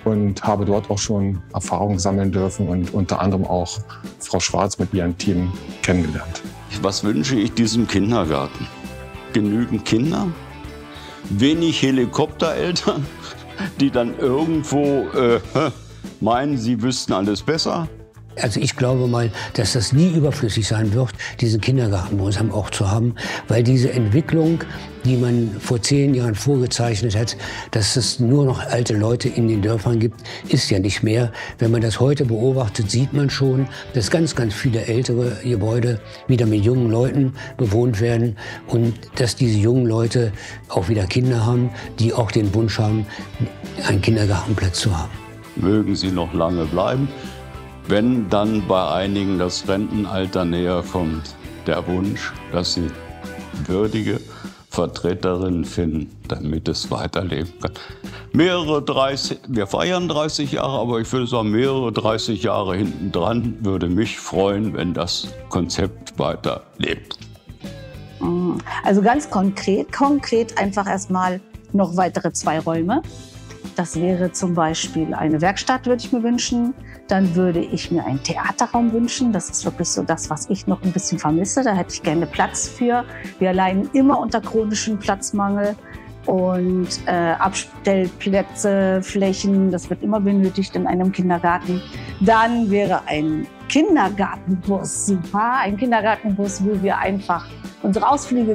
und habe dort auch schon Erfahrungen sammeln dürfen und unter anderem auch Frau Schwarz mit ihrem Team kennengelernt. Was wünsche ich diesem Kindergarten? Genügend Kinder, wenig Helikoptereltern, die dann irgendwo meinen, sie wüssten alles besser. Also ich glaube mal, dass das nie überflüssig sein wird, diesen Kindergarten bei uns am Ort zu haben, weil diese Entwicklung, die man vor 10 Jahren vorgezeichnet hat, dass es nur noch alte Leute in den Dörfern gibt, ist ja nicht mehr. Wenn man das heute beobachtet, sieht man schon, dass ganz, ganz viele ältere Gebäude wieder mit jungen Leuten bewohnt werden und dass diese jungen Leute auch wieder Kinder haben, die auch den Wunsch haben, einen Kindergartenplatz zu haben. Mögen sie noch lange bleiben. Wenn dann bei einigen das Rentenalter näher kommt, der Wunsch, dass sie würdige Vertreterinnen finden, damit es weiterleben kann. Wir feiern 30 Jahre, aber ich würde sagen, mehrere 30 Jahre hinten dran würde mich freuen, wenn das Konzept weiterlebt. Also ganz konkret einfach erstmal noch weitere 2 Räume. Das wäre zum Beispiel eine Werkstatt, würde ich mir wünschen. Dann würde ich mir einen Theaterraum wünschen. Das ist wirklich so das, was ich noch ein bisschen vermisse. Da hätte ich gerne Platz für. Wir leiden immer unter chronischem Platzmangel. Und Abstellplätze, Flächen, das wird immer benötigt in einem Kindergarten. Dann wäre ein Kindergartenbus super. Ein Kindergartenbus, wo wir einfach unsere Ausflüge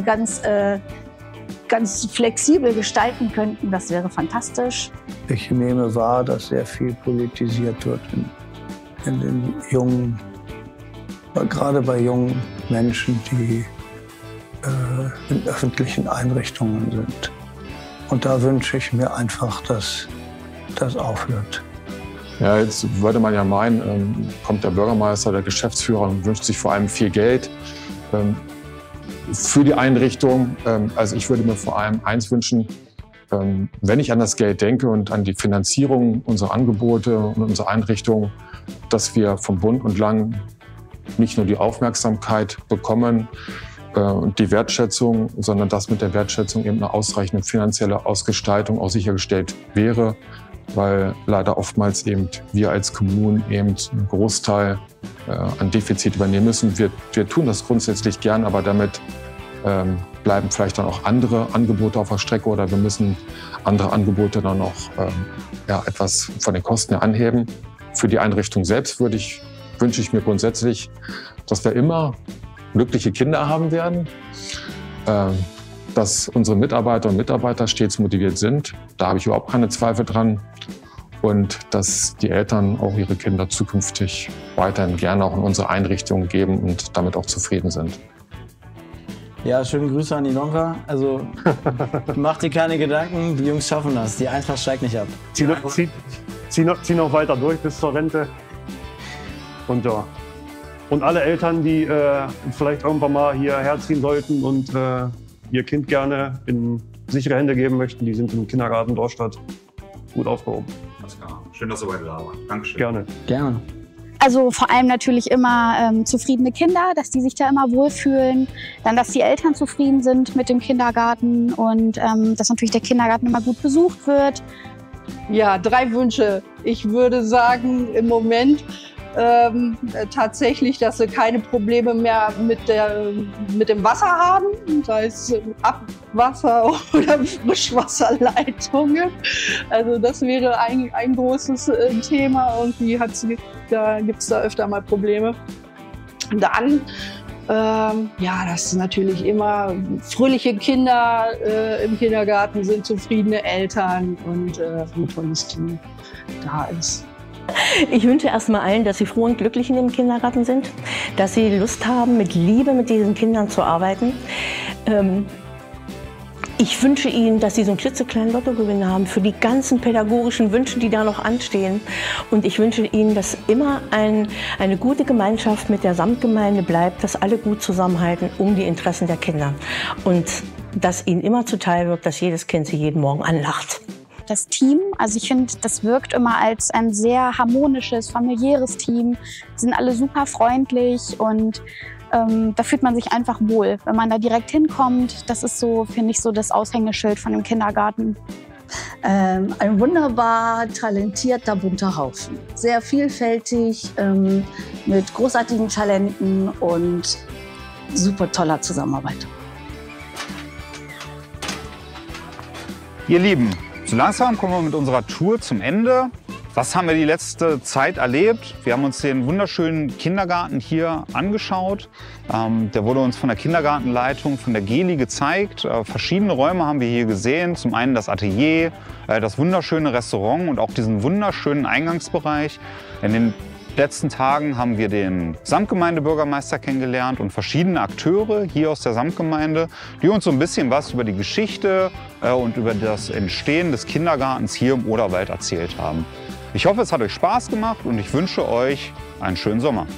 ganz flexibel gestalten könnten, das wäre fantastisch. Ich nehme wahr, dass sehr viel politisiert wird in den jungen, gerade bei jungen Menschen, die in öffentlichen Einrichtungen sind. Und da wünsche ich mir einfach, dass das aufhört. Ja, jetzt würde man ja meinen, kommt der Bürgermeister, der Geschäftsführer und wünscht sich vor allem viel Geld für die Einrichtung. Also ich würde mir vor allem eins wünschen, wenn ich an das Geld denke und an die Finanzierung unserer Angebote und unserer Einrichtungen, dass wir vom Bund und Land nicht nur die Aufmerksamkeit bekommen und die Wertschätzung, sondern dass mit der Wertschätzung eben eine ausreichende finanzielle Ausgestaltung auch sichergestellt wäre, weil leider oftmals eben wir als Kommunen eben einen Großteil an Defizit übernehmen müssen. Wir tun das grundsätzlich gern, aber damit bleiben vielleicht dann auch andere Angebote auf der Strecke oder wir müssen andere Angebote dann auch etwas von den Kosten her anheben. Für die Einrichtung selbst wünsche ich mir grundsätzlich, dass wir immer glückliche Kinder haben werden, dass unsere Mitarbeiter und Mitarbeiter stets motiviert sind. Da habe ich überhaupt keine Zweifel dran. Und dass die Eltern auch ihre Kinder zukünftig weiterhin gerne auch in unsere Einrichtungen geben und damit auch zufrieden sind. Ja, schöne Grüße an die Lonka. Also mach dir keine Gedanken, die Jungs schaffen das. Die Eintracht steigt nicht ab. Zieh noch weiter durch bis zur Rente. Und ja. Und alle Eltern, die vielleicht irgendwann mal hierher ziehen sollten und ihr Kind gerne in sichere Hände geben möchten, die sind im Kindergarten Dorstadt gut aufgehoben. Alles klar. Schön, dass du heute da warst. Dankeschön. Gerne. Gerne. Also vor allem natürlich immer zufriedene Kinder, dass die sich da immer wohlfühlen. Dann, dass die Eltern zufrieden sind mit dem Kindergarten und dass natürlich der Kindergarten immer gut besucht wird. Ja, 3 Wünsche. Ich würde sagen, im Moment tatsächlich, dass sie keine Probleme mehr mit dem Wasser haben, sei es Abwasser oder Frischwasserleitungen. Also das wäre ein großes Thema. Irgendwie gibt es da öfter mal Probleme. Dann, dass natürlich immer fröhliche Kinder im Kindergarten sind, zufriedene Eltern und ein tolles Team da ist. Ich wünsche erstmal allen, dass sie froh und glücklich in dem Kindergarten sind, dass sie Lust haben, mit Liebe mit diesen Kindern zu arbeiten. Ich wünsche ihnen, dass sie so einen klitzekleinen Lottogewinn haben für die ganzen pädagogischen Wünsche, die da noch anstehen. Und ich wünsche ihnen, dass immer eine gute Gemeinschaft mit der Samtgemeinde bleibt, dass alle gut zusammenhalten um die Interessen der Kinder. Und dass ihnen immer zuteil wird, dass jedes Kind sie jeden Morgen anlacht. Das Team, also ich finde, das wirkt immer als ein sehr harmonisches, familiäres Team. Die sind alle super freundlich und da fühlt man sich einfach wohl, wenn man da direkt hinkommt. Das ist so, finde ich, so das Aushängeschild von dem Kindergarten. Ein wunderbar talentierter, bunter Haufen. Sehr vielfältig, mit großartigen Talenten und super toller Zusammenarbeit. Ihr Lieben, so langsam kommen wir mit unserer Tour zum Ende. Was haben wir die letzte Zeit erlebt? Wir haben uns den wunderschönen Kindergarten hier angeschaut. Der wurde uns von der Kindergartenleitung, von der Geli gezeigt. Verschiedene Räume haben wir hier gesehen. Zum einen das Atelier, das wunderschöne Restaurant und auch diesen wunderschönen Eingangsbereich. In den letzten Tagen haben wir den Samtgemeindebürgermeister kennengelernt und verschiedene Akteure hier aus der Samtgemeinde, die uns so ein bisschen was über die Geschichte und über das Entstehen des Kindergartens hier im Oderwald erzählt haben. Ich hoffe, es hat euch Spaß gemacht und ich wünsche euch einen schönen Sommer.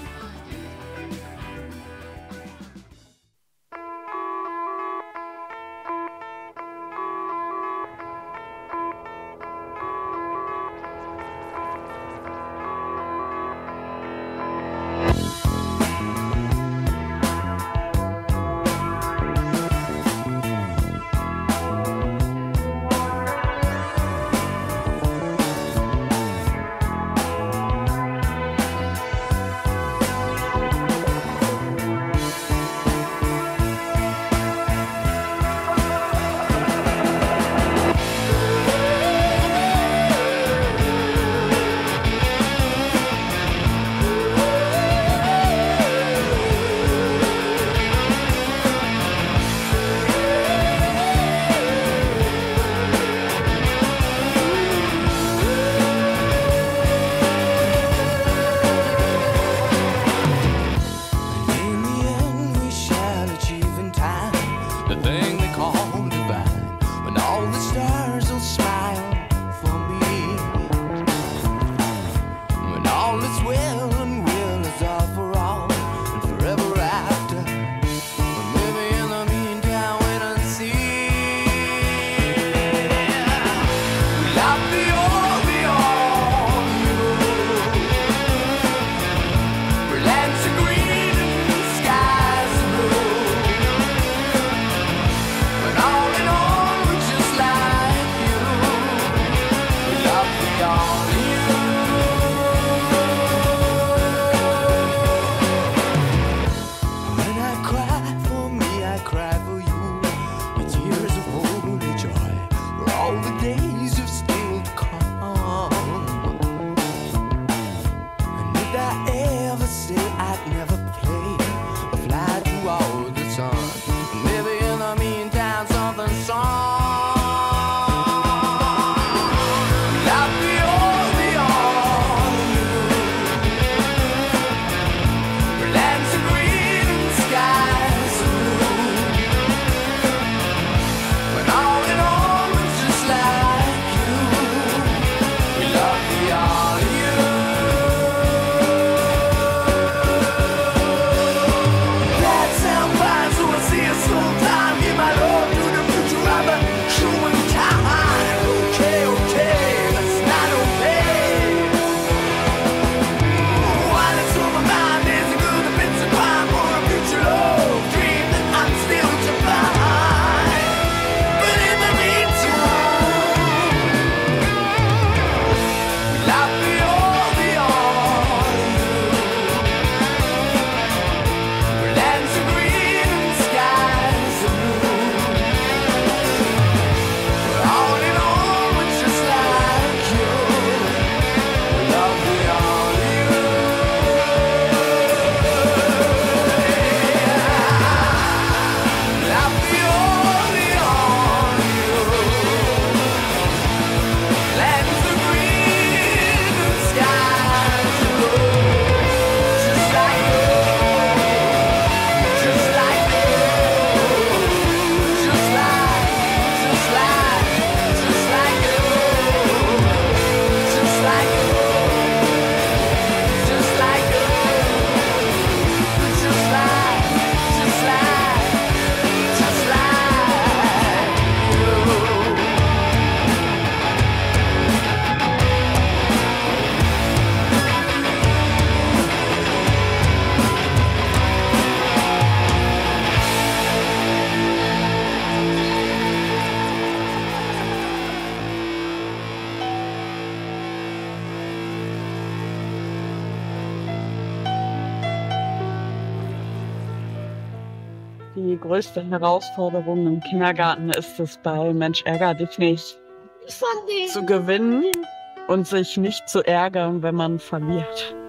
die größte Herausforderung im Kindergarten ist es, bei Mensch ärger dich nicht zu gewinnen und sich nicht zu ärgern, wenn man verliert.